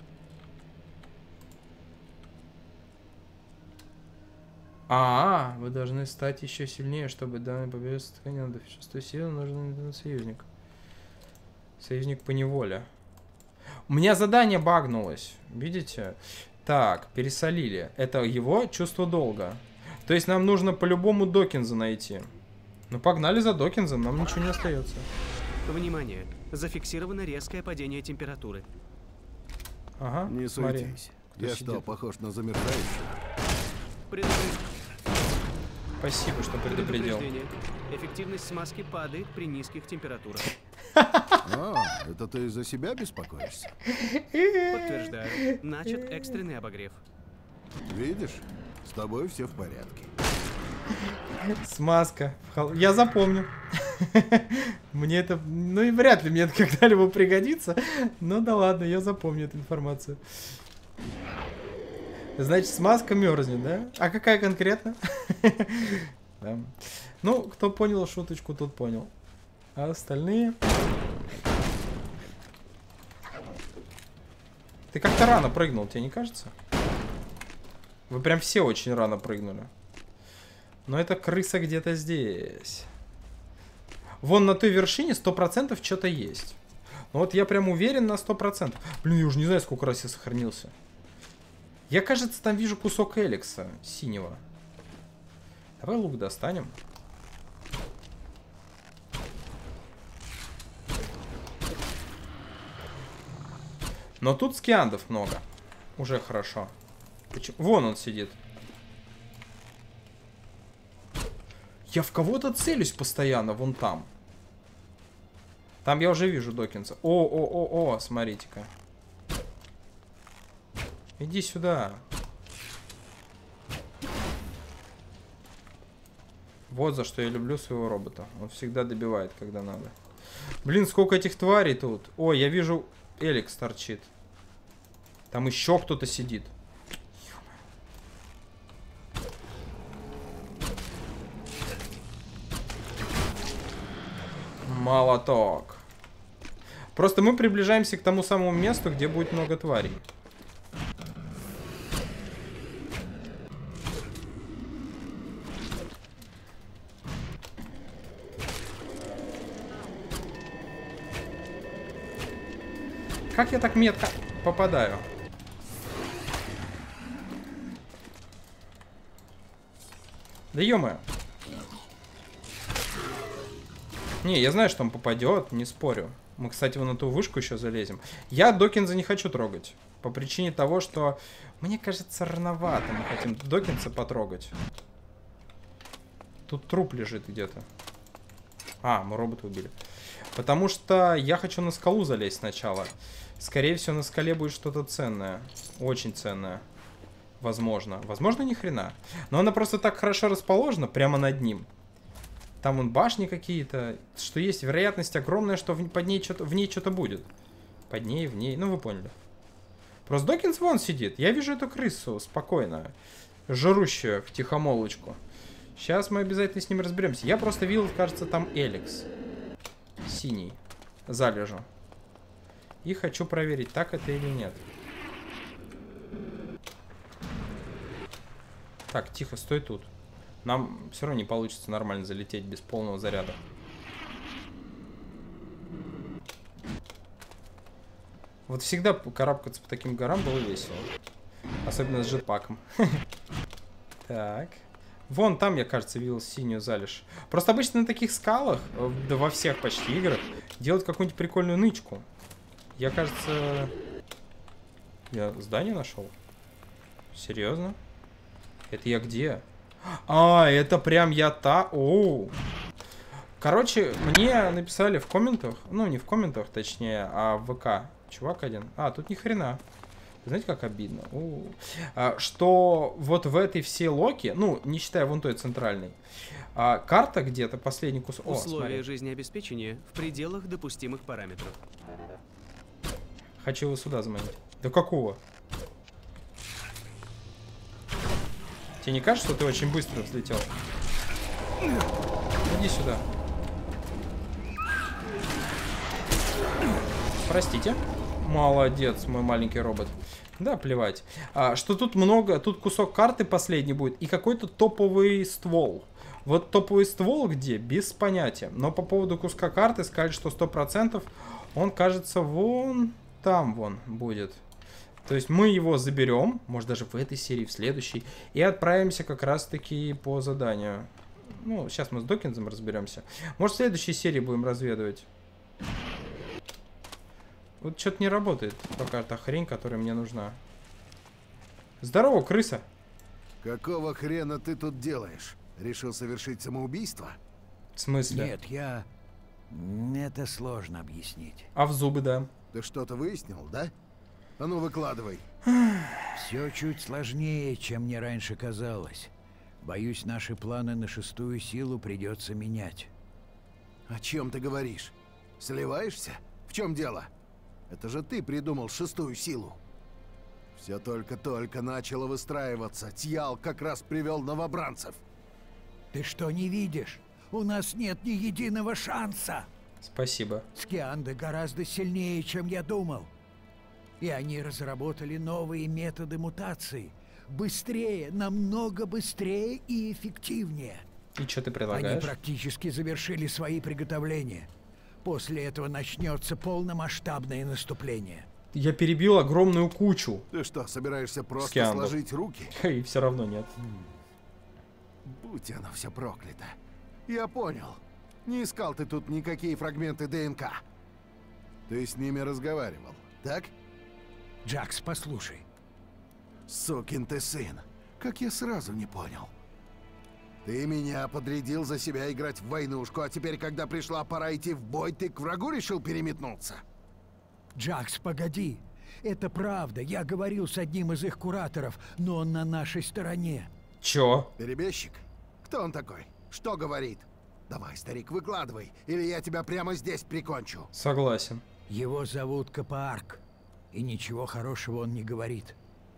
А, -а, -а вы должны стать еще сильнее, чтобы данный победу состояния до шестой силы нужен союзник. Союзник по неволе. У меня задание багнулось. Видите? Так, пересолили. Это его чувство долга. То есть нам нужно по-любому Докинза найти. Ну погнали за Докинзом, нам ничего не остается. Внимание! Зафиксировано резкое падение температуры. Ага, Не смотри. суетись. Кто Я сидит? что, похож на замерзающего? Предупреждение. Спасибо, что предупредил. Предупреждение. Эффективность смазки падает при низких температурах. А, это ты за себя беспокоишься? Подтверждаю. Начат экстренный обогрев. Видишь? С тобой все в порядке. Смазка. Я запомню. Мне это... Ну и вряд ли мне это когда-либо пригодится. Но да ладно, я запомню эту информацию. Значит, смазка мерзнет, да? А какая конкретно? Да. Ну, кто понял шуточку, тот понял. А остальные... Ты как-то рано прыгнул, тебе не кажется? Вы прям все очень рано прыгнули. Но эта крыса где-то здесь. Вон на той вершине сто процентов что-то есть. Ну вот я прям уверен на сто процентов. Блин, я уже не знаю, сколько раз я сохранился. Я, кажется, там вижу кусок эликса синего. Давай лук достанем. Но тут скиандов много. Уже хорошо. Почему? Вон он сидит. Я в кого-то целюсь постоянно, вон там. Там я уже вижу Докинса. О-о-о-о, смотрите-ка. Иди сюда. Вот за что я люблю своего робота. Он всегда добивает, когда надо. Блин, сколько этих тварей тут. Ой, я вижу, эликс торчит. Там еще кто-то сидит. Молоток. Просто мы приближаемся к тому самому месту, где будет много тварей. Как я так метко попадаю? Да ё-моё. Не, я знаю, что он попадет, не спорю. Мы, кстати, вон на ту вышку еще залезем. Я Докинза не хочу трогать. По причине того, что... Мне кажется, рановато мы хотим Докинза потрогать. Тут труп лежит где-то. А, мы робота убили. Потому что я хочу на скалу залезть сначала. Скорее всего, на скале будет что-то ценное. Очень ценное. Возможно. Возможно, ни хрена. Но она просто так хорошо расположена, прямо над ним. Там вон башни какие-то, что есть вероятность огромная, что в, под ней что-то, в ней что-то будет. Под ней, в ней, ну вы поняли. Просто Докинс вон сидит. Я вижу эту крысу спокойно, жрущую в тихомолочку. Сейчас мы обязательно с ним разберемся. Я просто видел, кажется, там эликс. Синий. Залежу. И хочу проверить, так это или нет. Так, тихо, стой тут. Нам все равно не получится нормально залететь без полного заряда. Вот всегда карабкаться по таким горам было весело. Особенно с джетпаком. Так. Вон там, я, кажется, видел синюю залежь. Просто обычно на таких скалах, да во всех почти играх, делают какую-нибудь прикольную нычку. Я, кажется... Я здание нашел? Серьезно? Это я где? А, это прям я та... Оу. Короче, мне написали в комментах, ну не в комментах, точнее, а в ВК. Чувак один. А, тут ни хрена. Знаете, как обидно? У-у-у. А, что вот в этой всей локе, ну, не считая вон той центральной, а, карта где-то, последний кусок... Условия жизнеобеспечения в пределах допустимых параметров. Хочу его сюда заманить. Да какого? Тебе не кажется, что ты очень быстро взлетел? Иди сюда. Простите. Молодец, мой маленький робот. Да, плевать. А, что тут много, тут кусок карты последний будет и какой-то топовый ствол. Вот топовый ствол где? Без понятия. Но по поводу куска карты сказали, что сто процентов он, кажется, вон там вон будет. То есть мы его заберем, может даже в этой серии, в следующей, и отправимся как раз-таки по заданию. Ну, сейчас мы с Докинзом разберемся. Может, в следующей серии будем разведывать. Вот что-то не работает пока та хрень, которая мне нужна. Здорово, крыса. Какого хрена ты тут делаешь? Решил совершить самоубийство? В смысле? Нет, я... Это сложно объяснить. А в зубы, да. Ты что-то выяснил, да? А ну, выкладывай. Все чуть сложнее, чем мне раньше казалось. Боюсь, наши планы на шестую силу придется менять. О чем ты говоришь? Сливаешься? В чем дело? Это же ты придумал шестую силу. Все только-только начало выстраиваться. Тьял как раз привел новобранцев. Ты что, не видишь? У нас нет ни единого шанса. Спасибо. Скианды гораздо сильнее, чем я думал. И они разработали новые методы мутации. Быстрее, намного быстрее и эффективнее. И что ты предлагаешь? Они практически завершили свои приготовления. После этого начнется полномасштабное наступление. Я перебил огромную кучу. Ты что, собираешься просто скиандов. сложить руки? И все равно нет. Будь оно все проклято. Я понял. Не искал ты тут никакие фрагменты ДНК. Ты с ними разговаривал, так? Джакс, послушай. Сукин ты сын. Как я сразу не понял. Ты меня подрядил за себя играть в войнушку, а теперь, когда пришла пора идти в бой, ты к врагу решил переметнуться? Джакс, погоди. Это правда. Я говорил с одним из их кураторов, но он на нашей стороне. Чё? Перебежчик? Кто он такой? Что говорит? Давай, старик, выкладывай, или я тебя прямо здесь прикончу. Согласен. Его зовут Капаарк, и ничего хорошего он не говорит.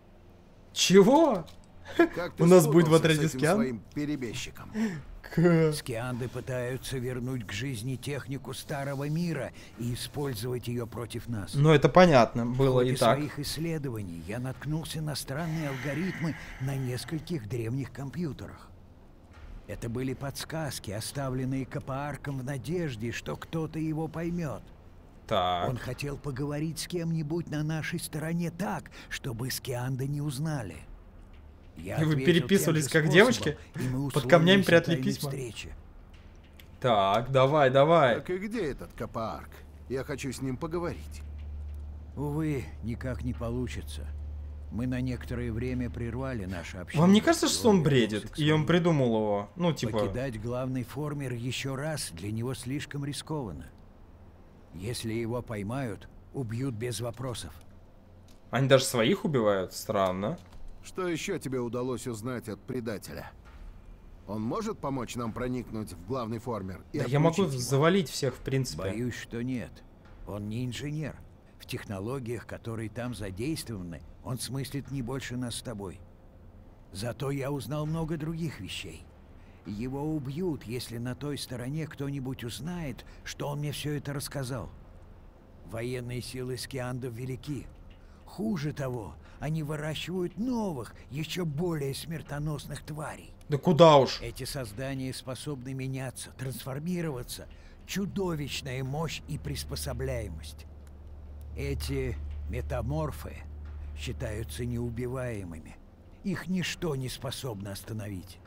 Чего? Как ты У нас будет в спутался отряде с этим скиан? своим перебежчиком? Скианды пытаются вернуть к жизни технику старого мира и использовать ее против нас. Ну, это понятно, В было ходе и так. своих исследований я наткнулся на странные алгоритмы на нескольких древних компьютерах. Это были подсказки, оставленные Капаарком в надежде, что кто-то его поймет. Так. Он хотел поговорить с кем-нибудь на нашей стороне так, чтобы скианды не узнали. Я И вы ответил переписывались тем же как способом, девочки? и мы Под камнями условились о прятали тайной письма? встрече. Так, давай, давай. Так и где этот Капаарк? Я хочу с ним поговорить. Увы, никак не получится. Мы на некоторое время прервали наше общение. Вам не кажется, что он вернулся бредит? к И он своим. придумал его? Ну, типа... Покидать главный формер еще раз для него слишком рискованно. Если его поймают, убьют без вопросов. Они даже своих убивают? Странно. Что еще тебе удалось узнать от предателя? Он может помочь нам проникнуть в главный формер? И Да я могу отключить его? завалить всех, в принципе. Боюсь, что нет. Он не инженер. В технологиях, которые там задействованы, он смыслит не больше нас с тобой. Зато я узнал много других вещей. Его убьют, если на той стороне кто-нибудь узнает, что он мне все это рассказал. Военные силы скиандов велики. Хуже того, они выращивают новых, еще более смертоносных тварей. Да куда уж? Эти создания способны меняться, трансформироваться. Чудовищная мощь и приспособляемость. Эти метаморфы считаются неубиваемыми. Их ничто не способно остановить.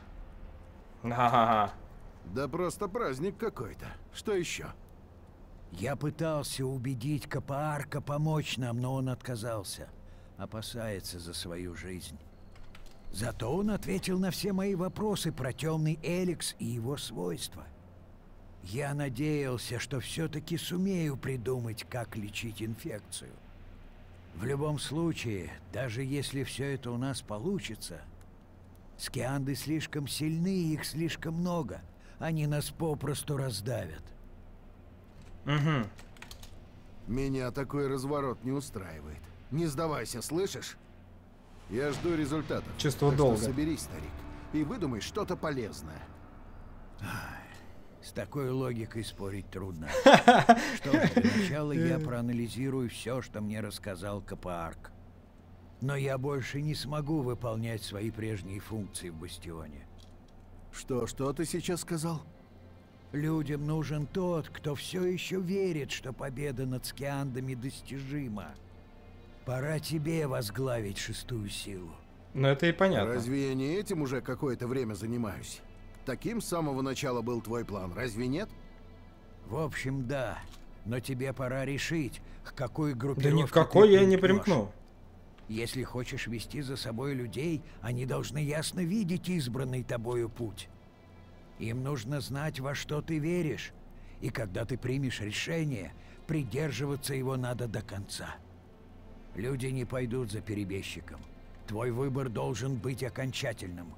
Ага. Да просто праздник какой-то. Что еще? Я пытался убедить Капаарка помочь нам, но он отказался. Опасается за свою жизнь. Зато он ответил на все мои вопросы про темный Эликс и его свойства. Я надеялся, что все-таки сумею придумать, как лечить инфекцию. В любом случае, даже если все это у нас получится, скианды слишком сильны, их слишком много. Они нас попросту раздавят. Угу. Меня такой разворот не устраивает. Не сдавайся, слышишь? Я жду результатов. Чувство так долга. Что соберись, старик, и выдумай что-то полезное. С такой логикой спорить трудно. Что ж, для начала я проанализирую все, что мне рассказал Капаарк. Но я больше не смогу выполнять свои прежние функции в Бастионе. Что, что ты сейчас сказал? Людям нужен тот, кто все еще верит, что победа над скиандами достижима. Пора тебе возглавить шестую силу. Ну это и понятно. Разве я не этим уже какое-то время занимаюсь? Таким с самого начала был твой план, разве нет? В общем, да. Но тебе пора решить, к какой Да группировке ни в какой ты я не примкнешь. примкну. Если хочешь вести за собой людей, они должны ясно видеть избранный тобою путь. Им нужно знать, во что ты веришь, и когда ты примешь решение, придерживаться его надо до конца. Люди не пойдут за перебежчиком. Твой выбор должен быть окончательным.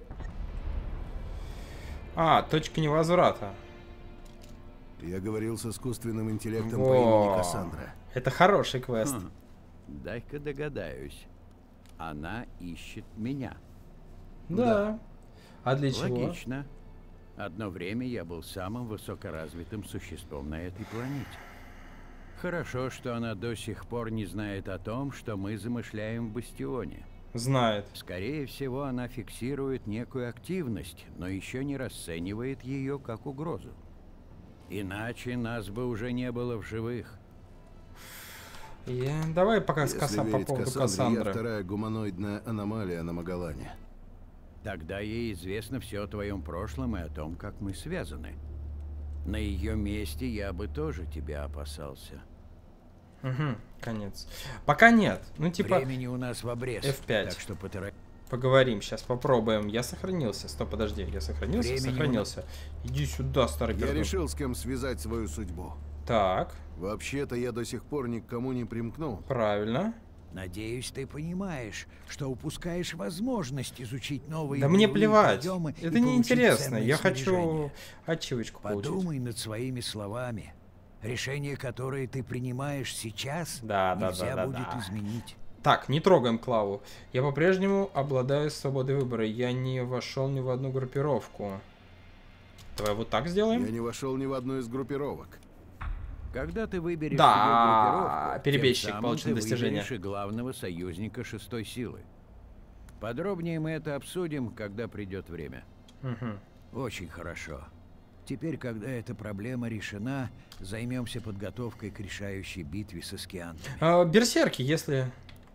А, точка невозврата. Я говорил с искусственным интеллектом Во. по имени Кассандра. Это хороший квест. Хм. Дай-ка догадаюсь. она ищет меня. Да. да. А для чего? Логично. Одно время я был самым высокоразвитым существом на этой планете. Хорошо, что она до сих пор не знает о том, что мы замышляем в Бастионе. Знает. Скорее всего, она фиксирует некую активность, но еще не расценивает ее как угрозу. Иначе нас бы уже не было в живых. Я... Давай пока с Касса... по поводу Кассандре, Кассандры. Я вторая гуманоидная аномалия на Магалане. Тогда ей известно все о твоем прошлом и о том, как мы связаны. На ее месте я бы тоже тебя опасался. Угу, конец. Пока нет. Ну, типа... Времени у нас в обрез. эф пять. Так что потора... Поговорим, сейчас попробуем. Я сохранился. Стоп, подожди, я сохранился? Времени Сохранился. У... Иди сюда, старый Я пердун. решил, с кем связать свою судьбу. Так. Вообще-то я до сих пор ни к кому не примкнул. Правильно. Надеюсь, ты понимаешь, что упускаешь возможность изучить новые... Да мне плевать. Это неинтересно. Я хочу ачивочку получить. Подумай над своими словами. Решение, которое ты принимаешь сейчас, да, нельзя да, да, будет да. изменить. Так, не трогаем Клаву. Я по-прежнему обладаю свободой выбора. Я не вошел ни в одну группировку. Давай вот так сделаем. Я не вошел ни в одну из группировок. Когда ты выберешь да, себе перебежчик, тем получен ты достижение. И главного союзника шестой силы. Подробнее мы это обсудим, когда придет время. Угу. Очень хорошо. Теперь, когда эта проблема решена, займемся подготовкой к решающей битве со Скиантами. А, берсерки, если...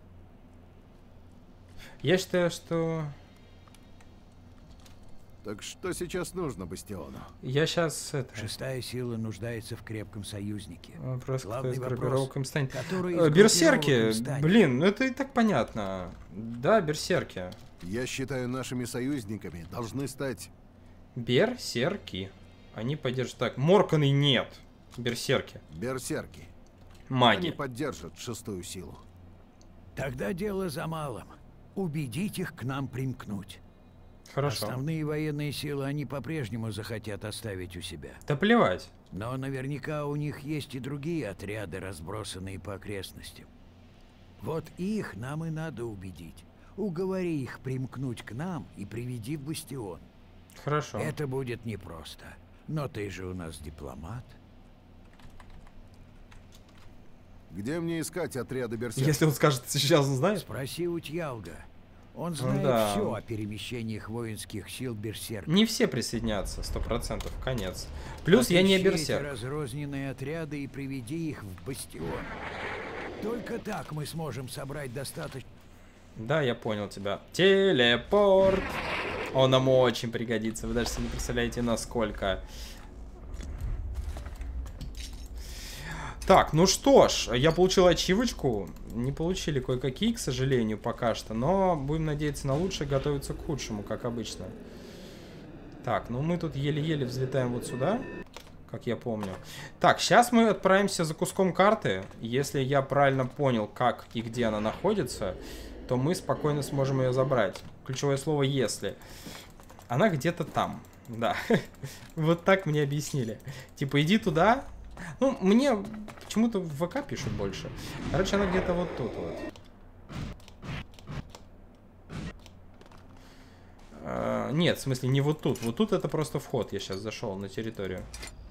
Я считаю, что... Так что сейчас нужно Бастиону? Я сейчас... Это... Шестая сила нуждается в крепком союзнике. Вопрос, Главный кто из вопрос, станет. который Берсерки, блин, ну это и так понятно. Да, берсерки. Я считаю, нашими союзниками должны стать... Берсерки. Они поддержат... Так, Морканы нет. Берсерки. Берсерки. Маги. Они поддержат шестую силу. Тогда дело за малым. Убедить их к нам примкнуть. Хорошо. Основные военные силы они по-прежнему захотят оставить у себя. Да плевать. Но наверняка у них есть и другие отряды, разбросанные по окрестностям. Вот их нам и надо убедить. Уговори их примкнуть к нам и приведи в Бастион. Хорошо. Это будет непросто. Но ты же у нас дипломат. Где мне искать отряды берсерков? Если он скажет, сейчас он знает? Спроси у Тьялга. Он знает да. все о перемещениях воинских сил берсерков. Не все присоединятся, сто процентов, конец. Плюс я не берсерк. Разрозненные отряды и приведи их в Бастион. Только так мы сможем собрать достаточно... Да, я понял тебя. Телепорт. Он нам очень пригодится. Вы даже себе не представляете, насколько. Так, ну что ж, я получил ачивочку. Не получили кое-какие, к сожалению, пока что. Но будем надеяться на лучшее, готовиться к худшему, как обычно. Так, ну мы тут еле-еле взлетаем вот сюда, как я помню. Так, сейчас мы отправимся за куском карты. Если я правильно понял, как и где она находится, то мы спокойно сможем ее забрать. Ключевое слово «если». Она где-то там. Да. Вот так мне объяснили. Типа, иди туда. Ну, мне почему-то в ВК пишут больше. Короче, она где-то вот тут вот. А, нет, в смысле, не вот тут. Вот тут это просто вход. Я сейчас зашел на территорию.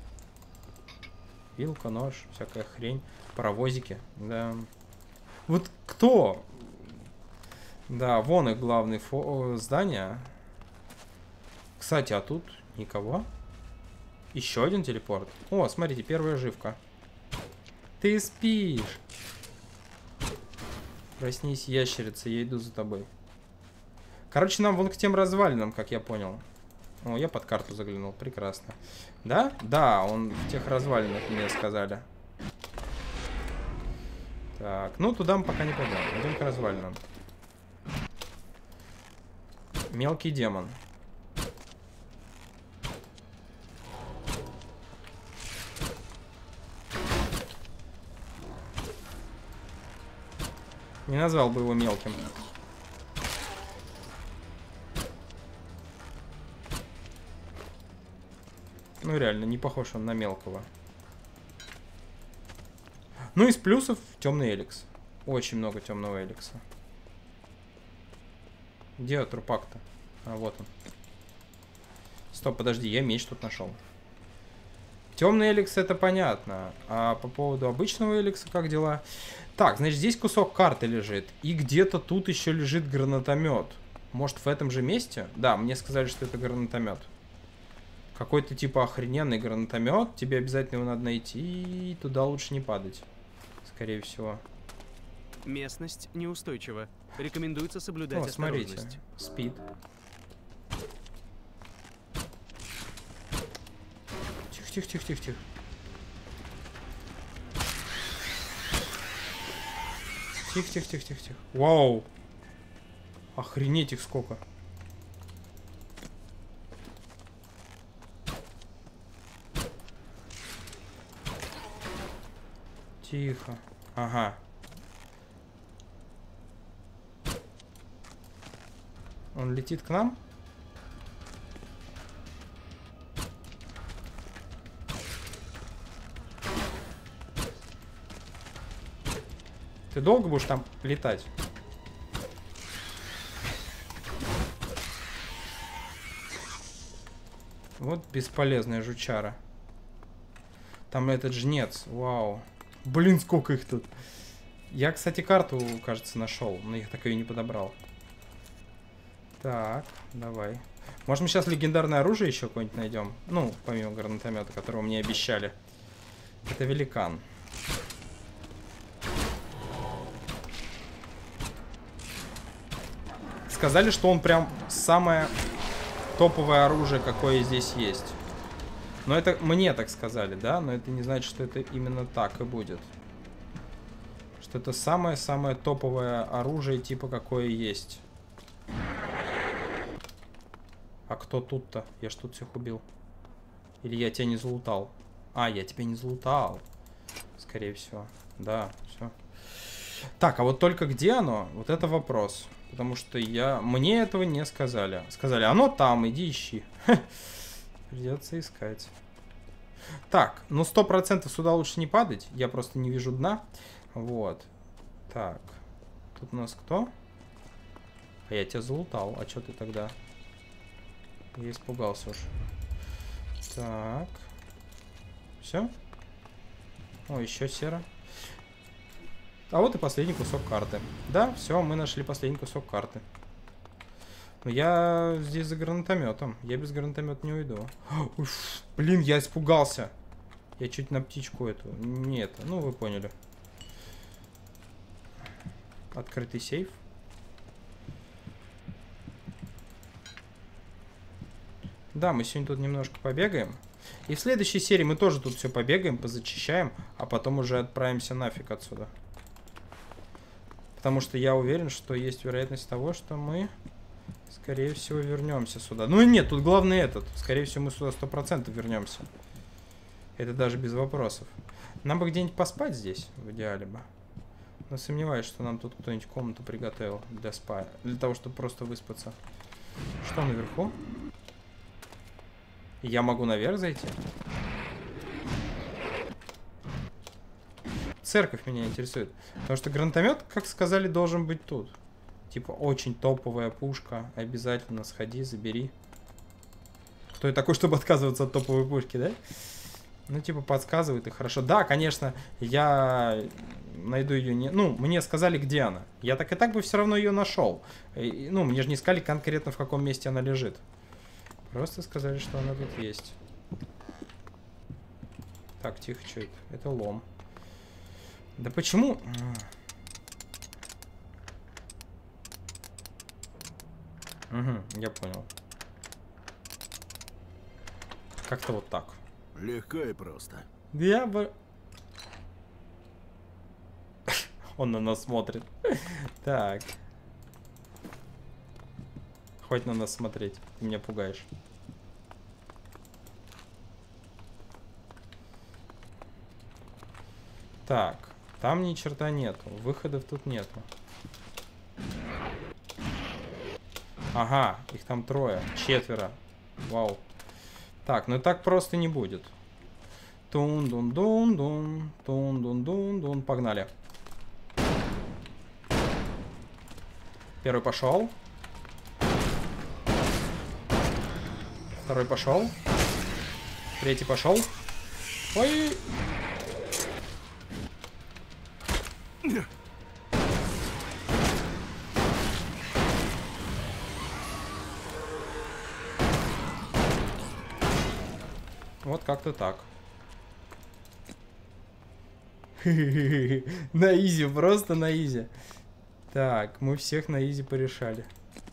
Вилка, нож, всякая хрень. Паровозики. Да. Вот кто? Да, вон их главное фо здание. Кстати, а тут никого. Еще один телепорт. О, смотрите, первая оживка. Ты спишь. Проснись, ящерица, я иду за тобой. Короче, нам вон к тем развалинам, как я понял. О, я под карту заглянул, прекрасно. Да? Да, он в тех развалинах, мне сказали. Так, ну туда мы пока не пойдем. Идем к развалинам. Мелкий демон. Не назвал бы его мелким. Ну реально, не похож он на мелкого. Ну из плюсов темный эликс. Очень много темного эликса. Где трупак-то? А, вот он. Стоп, подожди, я меч тут нашел. Темный эликс, это понятно. А по поводу обычного эликса, как дела? Так, значит, здесь кусок карты лежит. И где-то тут еще лежит гранатомет. Может, в этом же месте? Да, мне сказали, что это гранатомет. Какой-то типа охрененный гранатомет. Тебе обязательно его надо найти. И туда лучше не падать. Скорее всего. Местность неустойчива. Рекомендуется соблюдать О, смотрите, осторожность. спит. Тихо, тихо, тихо, тихо. Тихо, тихо, тихо, тихо, тихо. Вау. Охренеть их сколько. Тихо. Ага. Он летит к нам? Ты долго будешь там летать? Вот бесполезная жучара. Там этот жнец. Вау. Блин, сколько их тут. Я, кстати, карту, кажется, нашел, но я так ее не подобрал. Так, давай. Может, мы сейчас легендарное оружие еще какое-нибудь найдем? Ну, помимо гранатомета, которого мне обещали. Это великан. Сказали, что он прям самое топовое оружие, какое здесь есть. Но это мне так сказали, да? Но это не значит, что это именно так и будет. Что это самое-самое топовое оружие, типа какое есть. А кто тут-то? Я ж тут всех убил. Или я тебя не залутал? А, я тебя не залутал. Скорее всего. Да, все. Так, а вот только где оно? Вот это вопрос. Потому что я... Мне этого не сказали. Сказали, оно там, иди ищи. Придется искать. Так, ну сто процентов сюда лучше не падать. Я просто не вижу дна. Вот. Так. Тут у нас кто? А я тебя залутал. А что ты тогда? Я испугался уж. Так. Все? О, еще серо. А вот и последний кусок карты. Да, все, мы нашли последний кусок карты. Но я здесь за гранатометом. Я без гранатомета не уйду. Уф, блин, я испугался. Я чуть на птичку эту. Нет, ну вы поняли. Открытый сейф. Да, мы сегодня тут немножко побегаем. И в следующей серии мы тоже тут все побегаем, позачищаем, а потом уже отправимся нафиг отсюда. Потому что я уверен, что есть вероятность того, что мы, скорее всего, вернемся сюда. Ну и нет, тут главный этот. Скорее всего, мы сюда сто процентов вернемся. Это даже без вопросов. Нам бы где-нибудь поспать здесь, в идеале бы. Но сомневаюсь, что нам тут кто-нибудь комнату приготовил для спа. Для того, чтобы просто выспаться. Что наверху? Я могу наверх зайти? Церковь меня интересует. Потому что гранатомет, как сказали, должен быть тут. Типа, очень топовая пушка. Обязательно сходи, забери. Кто я такой, чтобы отказываться от топовой пушки, да? Ну, типа, подсказывает и хорошо. Да, конечно, я найду ее не... Ну, мне сказали, где она. Я так и так бы все равно ее нашел. И, ну, мне же не сказали конкретно, в каком месте она лежит. Просто сказали, что она тут есть. Так, тихо, что это? Это лом. Да почему? Угу, я понял. Как-то вот так. Легко и просто. Я бы... Он на нас смотрит. Так. Хватит на нас смотреть. Ты меня пугаешь. Так. Там ни черта нету. Выходов тут нету. Ага. Их там трое. Четверо. Вау. Так, ну так просто не будет. Тун-дун-дун-дун. Тун-дун-дун-дун. Погнали. Первый пошел. Второй пошел. Третий пошел. Ой. Вот как-то так. На изи, просто на изи. Так, мы всех на изи порешали.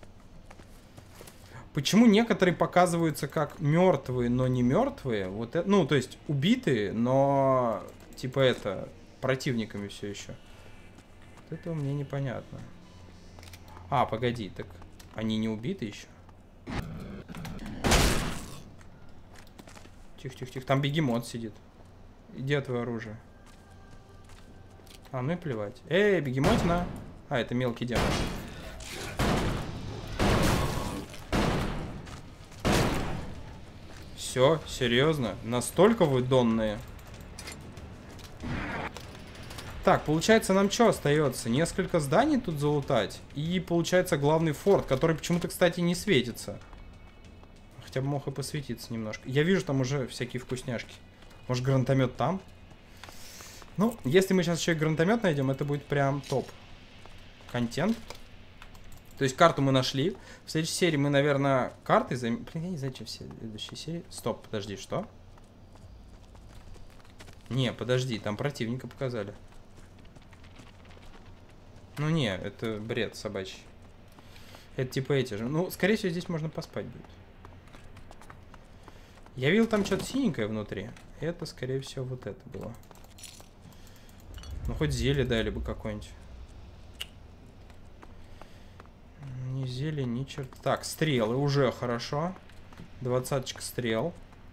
Почему некоторые показываются как мертвые, но не мертвые? Вот это, ну, то есть убитые, но типа это противниками все еще. Вот это мне непонятно. А, погоди, так они не убиты еще? Тихо, тихо, тихо. Там бегемот сидит. Где твое оружие? А, ну и плевать. Эй, бегемотина. А, это мелкий демон. Все, серьезно? Настолько вы донные? Так, получается, нам что остается? Несколько зданий тут залутать. И получается главный форт, который почему-то, кстати, не светится. Хотя бы мог и посветиться немножко. Я вижу там уже всякие вкусняшки. Может, гранатомет там? Ну, если мы сейчас еще и гранатомет найдем, это будет прям топ. Контент. То есть карту мы нашли. В следующей серии мы, наверное, картой займем. Блин, я не знаю, что в следующей серии. Стоп, подожди, что? Не, подожди, там противника показали. Ну не, это бред собачий. Это типа эти же. Ну, скорее всего, здесь можно поспать будет. Я видел там что-то синенькое внутри. Это, скорее всего, вот это было. Ну, хоть зелье дали бы какое-нибудь. Ни зелье, ни черт. Так, стрелы уже хорошо. Двадцаточка стрел.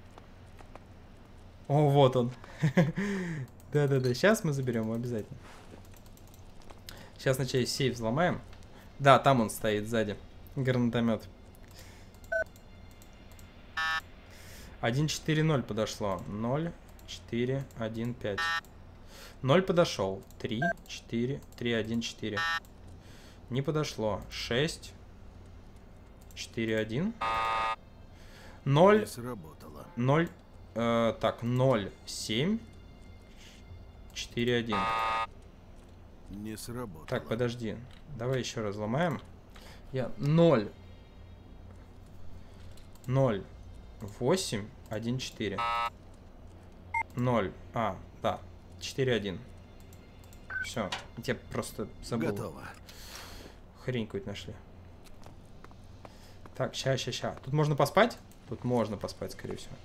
О, вот он. Да-да-да, сейчас мы заберем его обязательно. Сейчас сначала сейф взломаем. Да, там он стоит сзади. Гранатомет. один четыре ноль подошло. ноль четыре один пять. ноль подошел. три четыре три один четыре. Не подошло. шесть четыре один. ноль. ноль. Э, так, ноль семь четыре один. Не сработало. Так, подожди. Давай еще раз ломаем. Я ноль. ноль. восемь один четыре. ноль. А, да. четыре один. Все. Я просто забыл. Готово. Хрень какую-то нашли. Так, ща, ща, ща. Тут можно поспать? Тут можно поспать, скорее всего.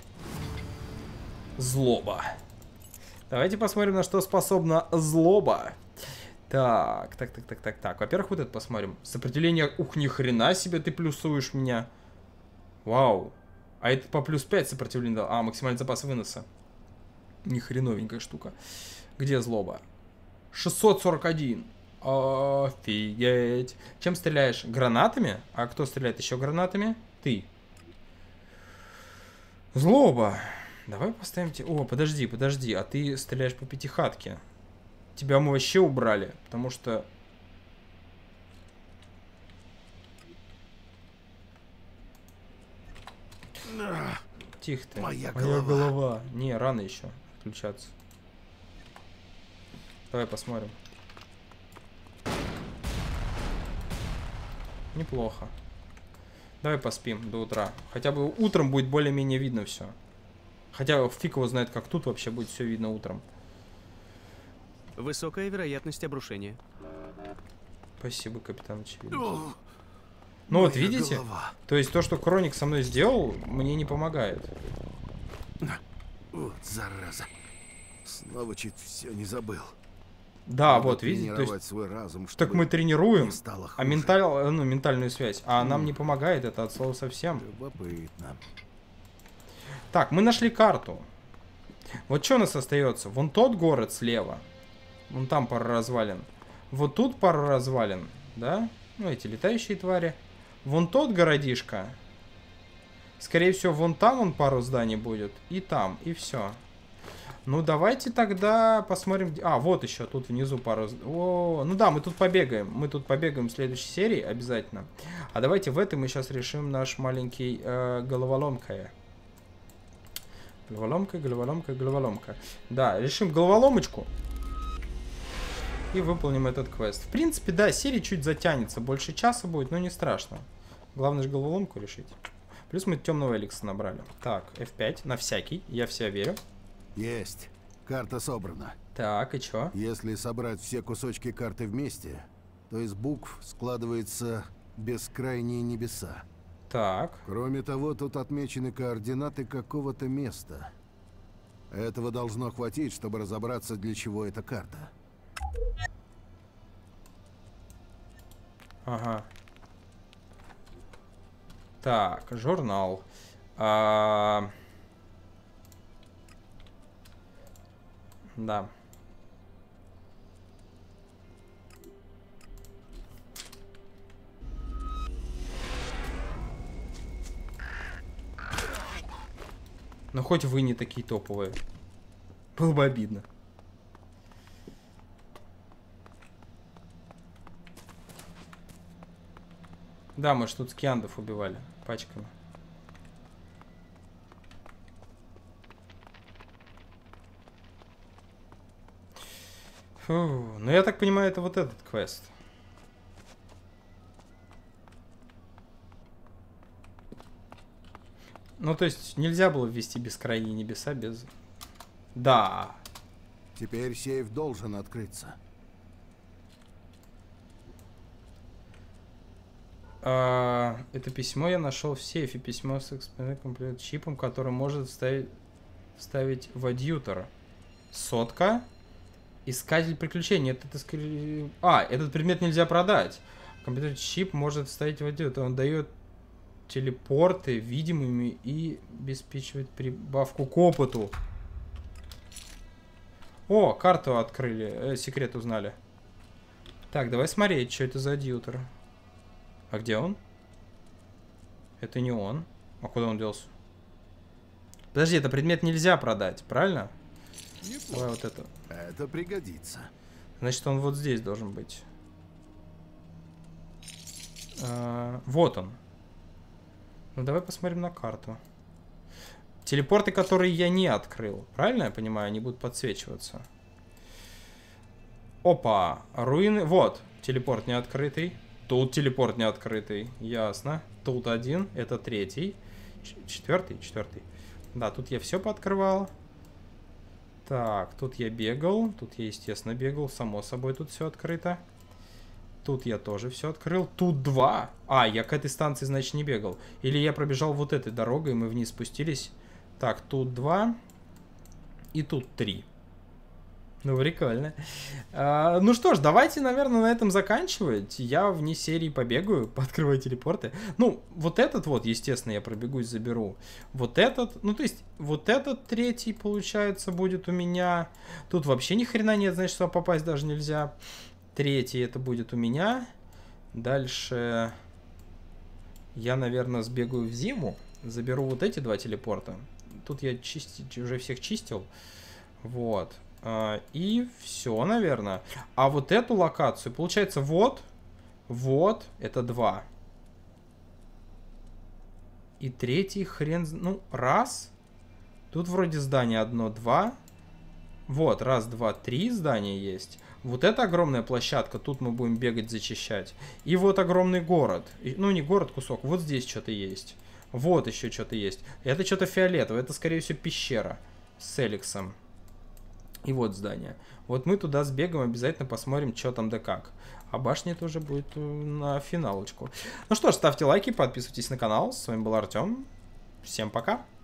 Злоба. Давайте посмотрим, на что способна злоба. Так, так, так, так, так, так. Во-первых, вот это посмотрим. Сопротивление, ух, ни хрена себе ты плюсуешь меня. Вау. А это по плюс пять сопротивление дал. А, максимальный запас выноса. Ни хреновенькая штука. Где злоба? шестьсот сорок один. Офигеть. Чем стреляешь? Гранатами? А кто стреляет еще гранатами? Ты. Злоба. Давай поставим тебе... О, подожди, подожди. А ты стреляешь по пятихатке. Тебя мы вообще убрали. Потому что... Тихо ты. Моя, Моя голова. голова. Не, рано еще отключаться. Давай посмотрим. Неплохо. Давай поспим до утра. Хотя бы утром будет более-менее видно все. Хотя фиг его знает, как тут вообще будет все видно утром. Высокая вероятность обрушения. Спасибо, капитан Очевидность. Ну вот видите? Голова. То есть то, что Кроник со мной сделал, мне не помогает. Вот зараза. Снова чуть все не забыл. Да, Надо вот видите, то есть, свой разум, так мы тренируем, а менталь, ну, ментальную связь, а нам не помогает это от слова совсем. Любопытно. Так, мы нашли карту. Вот что у нас остается? Вон тот город слева. Вон там пара развалин. Вот тут пара развалин, да? Ну, эти летающие твари. Вон тот городишко. Скорее всего, вон там вон пару зданий будет. И там, и все. Ну, давайте тогда посмотрим... А, вот еще, тут внизу пару... О, ну да, мы тут побегаем. Мы тут побегаем в следующей серии обязательно. А давайте в этой мы сейчас решим наш маленький э, головоломка. Головоломка, головоломка, головоломка. Да, решим головоломочку. И выполним этот квест. В принципе, да, серия чуть затянется. Больше часа будет, но не страшно. Главное же головоломку решить. Плюс мы темного эликса набрали. Так, эф пять, на всякий. Я в себя верю. Есть. Карта собрана. Так, и чё? Если собрать все кусочки карты вместе, то из букв складывается бескрайние небеса. Так. Кроме того, тут отмечены координаты какого-то места. Этого должно хватить, чтобы разобраться, для чего эта карта. Ага. Так, журнал. А... Да. Но хоть вы не такие топовые. Было бы обидно. Да, мы ж тут скиандов убивали пачками. Фу, ну я так понимаю, это вот этот квест. Ну, то есть нельзя было ввести бескрайние небеса без... Да. Теперь сейф должен открыться. А, это письмо я нашел в сейфе. Письмо с комплект чипом, который может вставить, вставить в адъютор. Сотка. Искатель приключений. Это, это скорее... А, этот предмет нельзя продать. Компьютер чип может вставить в адъютор. Он дает телепорты видимыми и обеспечивает прибавку к опыту. О, карту открыли. Э, секрет узнали. Так, давай смотреть, что это за адъютор. А где он? Это не он. А куда он делся? Подожди, это предмет нельзя продать, правильно? Давай вот это. Это пригодится. Значит, он вот здесь должен быть. А, вот он. Ну, давай посмотрим на карту. Телепорты, которые я не открыл. Правильно я понимаю? Они будут подсвечиваться. Опа. Руины. Вот. Телепорт не открытый. Тут телепорт не открытый. Ясно. Тут один. Это третий. Четвертый? Четвертый. Да, тут я все пооткрывал. Так, тут я бегал. Тут я, естественно, бегал. Само собой, тут все открыто. Тут я тоже все открыл. Тут два. А, я к этой станции, значит, не бегал. Или я пробежал вот этой дорогой, и мы вниз спустились. Так, тут два. И тут три. Ну, прикольно. А, ну что ж, давайте, наверное, на этом заканчивать. Я вне серии побегаю, пооткрываю телепорты. Ну, вот этот вот, естественно, я пробегусь, заберу. Вот этот, ну, то есть, вот этот третий, получается, будет у меня. Тут вообще ни хрена нет, значит, что попасть даже нельзя. Третий это будет у меня. Дальше я, наверное, сбегаю в зиму. Заберу вот эти два телепорта. Тут я чистить, уже всех чистил. Вот. И все, наверное. А вот эту локацию, получается, вот, вот, это два. И третий хрен... Ну, раз. Тут вроде здание одно, два. Вот, раз, два, три здания есть. Вот это огромная площадка, тут мы будем бегать, зачищать. И вот огромный город. И, ну, не город, кусок, вот здесь что-то есть. Вот еще что-то есть. Это что-то фиолетовое, это, скорее всего, пещера с эликсом. И вот здание. Вот мы туда сбегаем, обязательно посмотрим, что там да как. А башня тоже будет на финалочку. Ну что ж, ставьте лайки, подписывайтесь на канал. С вами был Артем. Всем пока.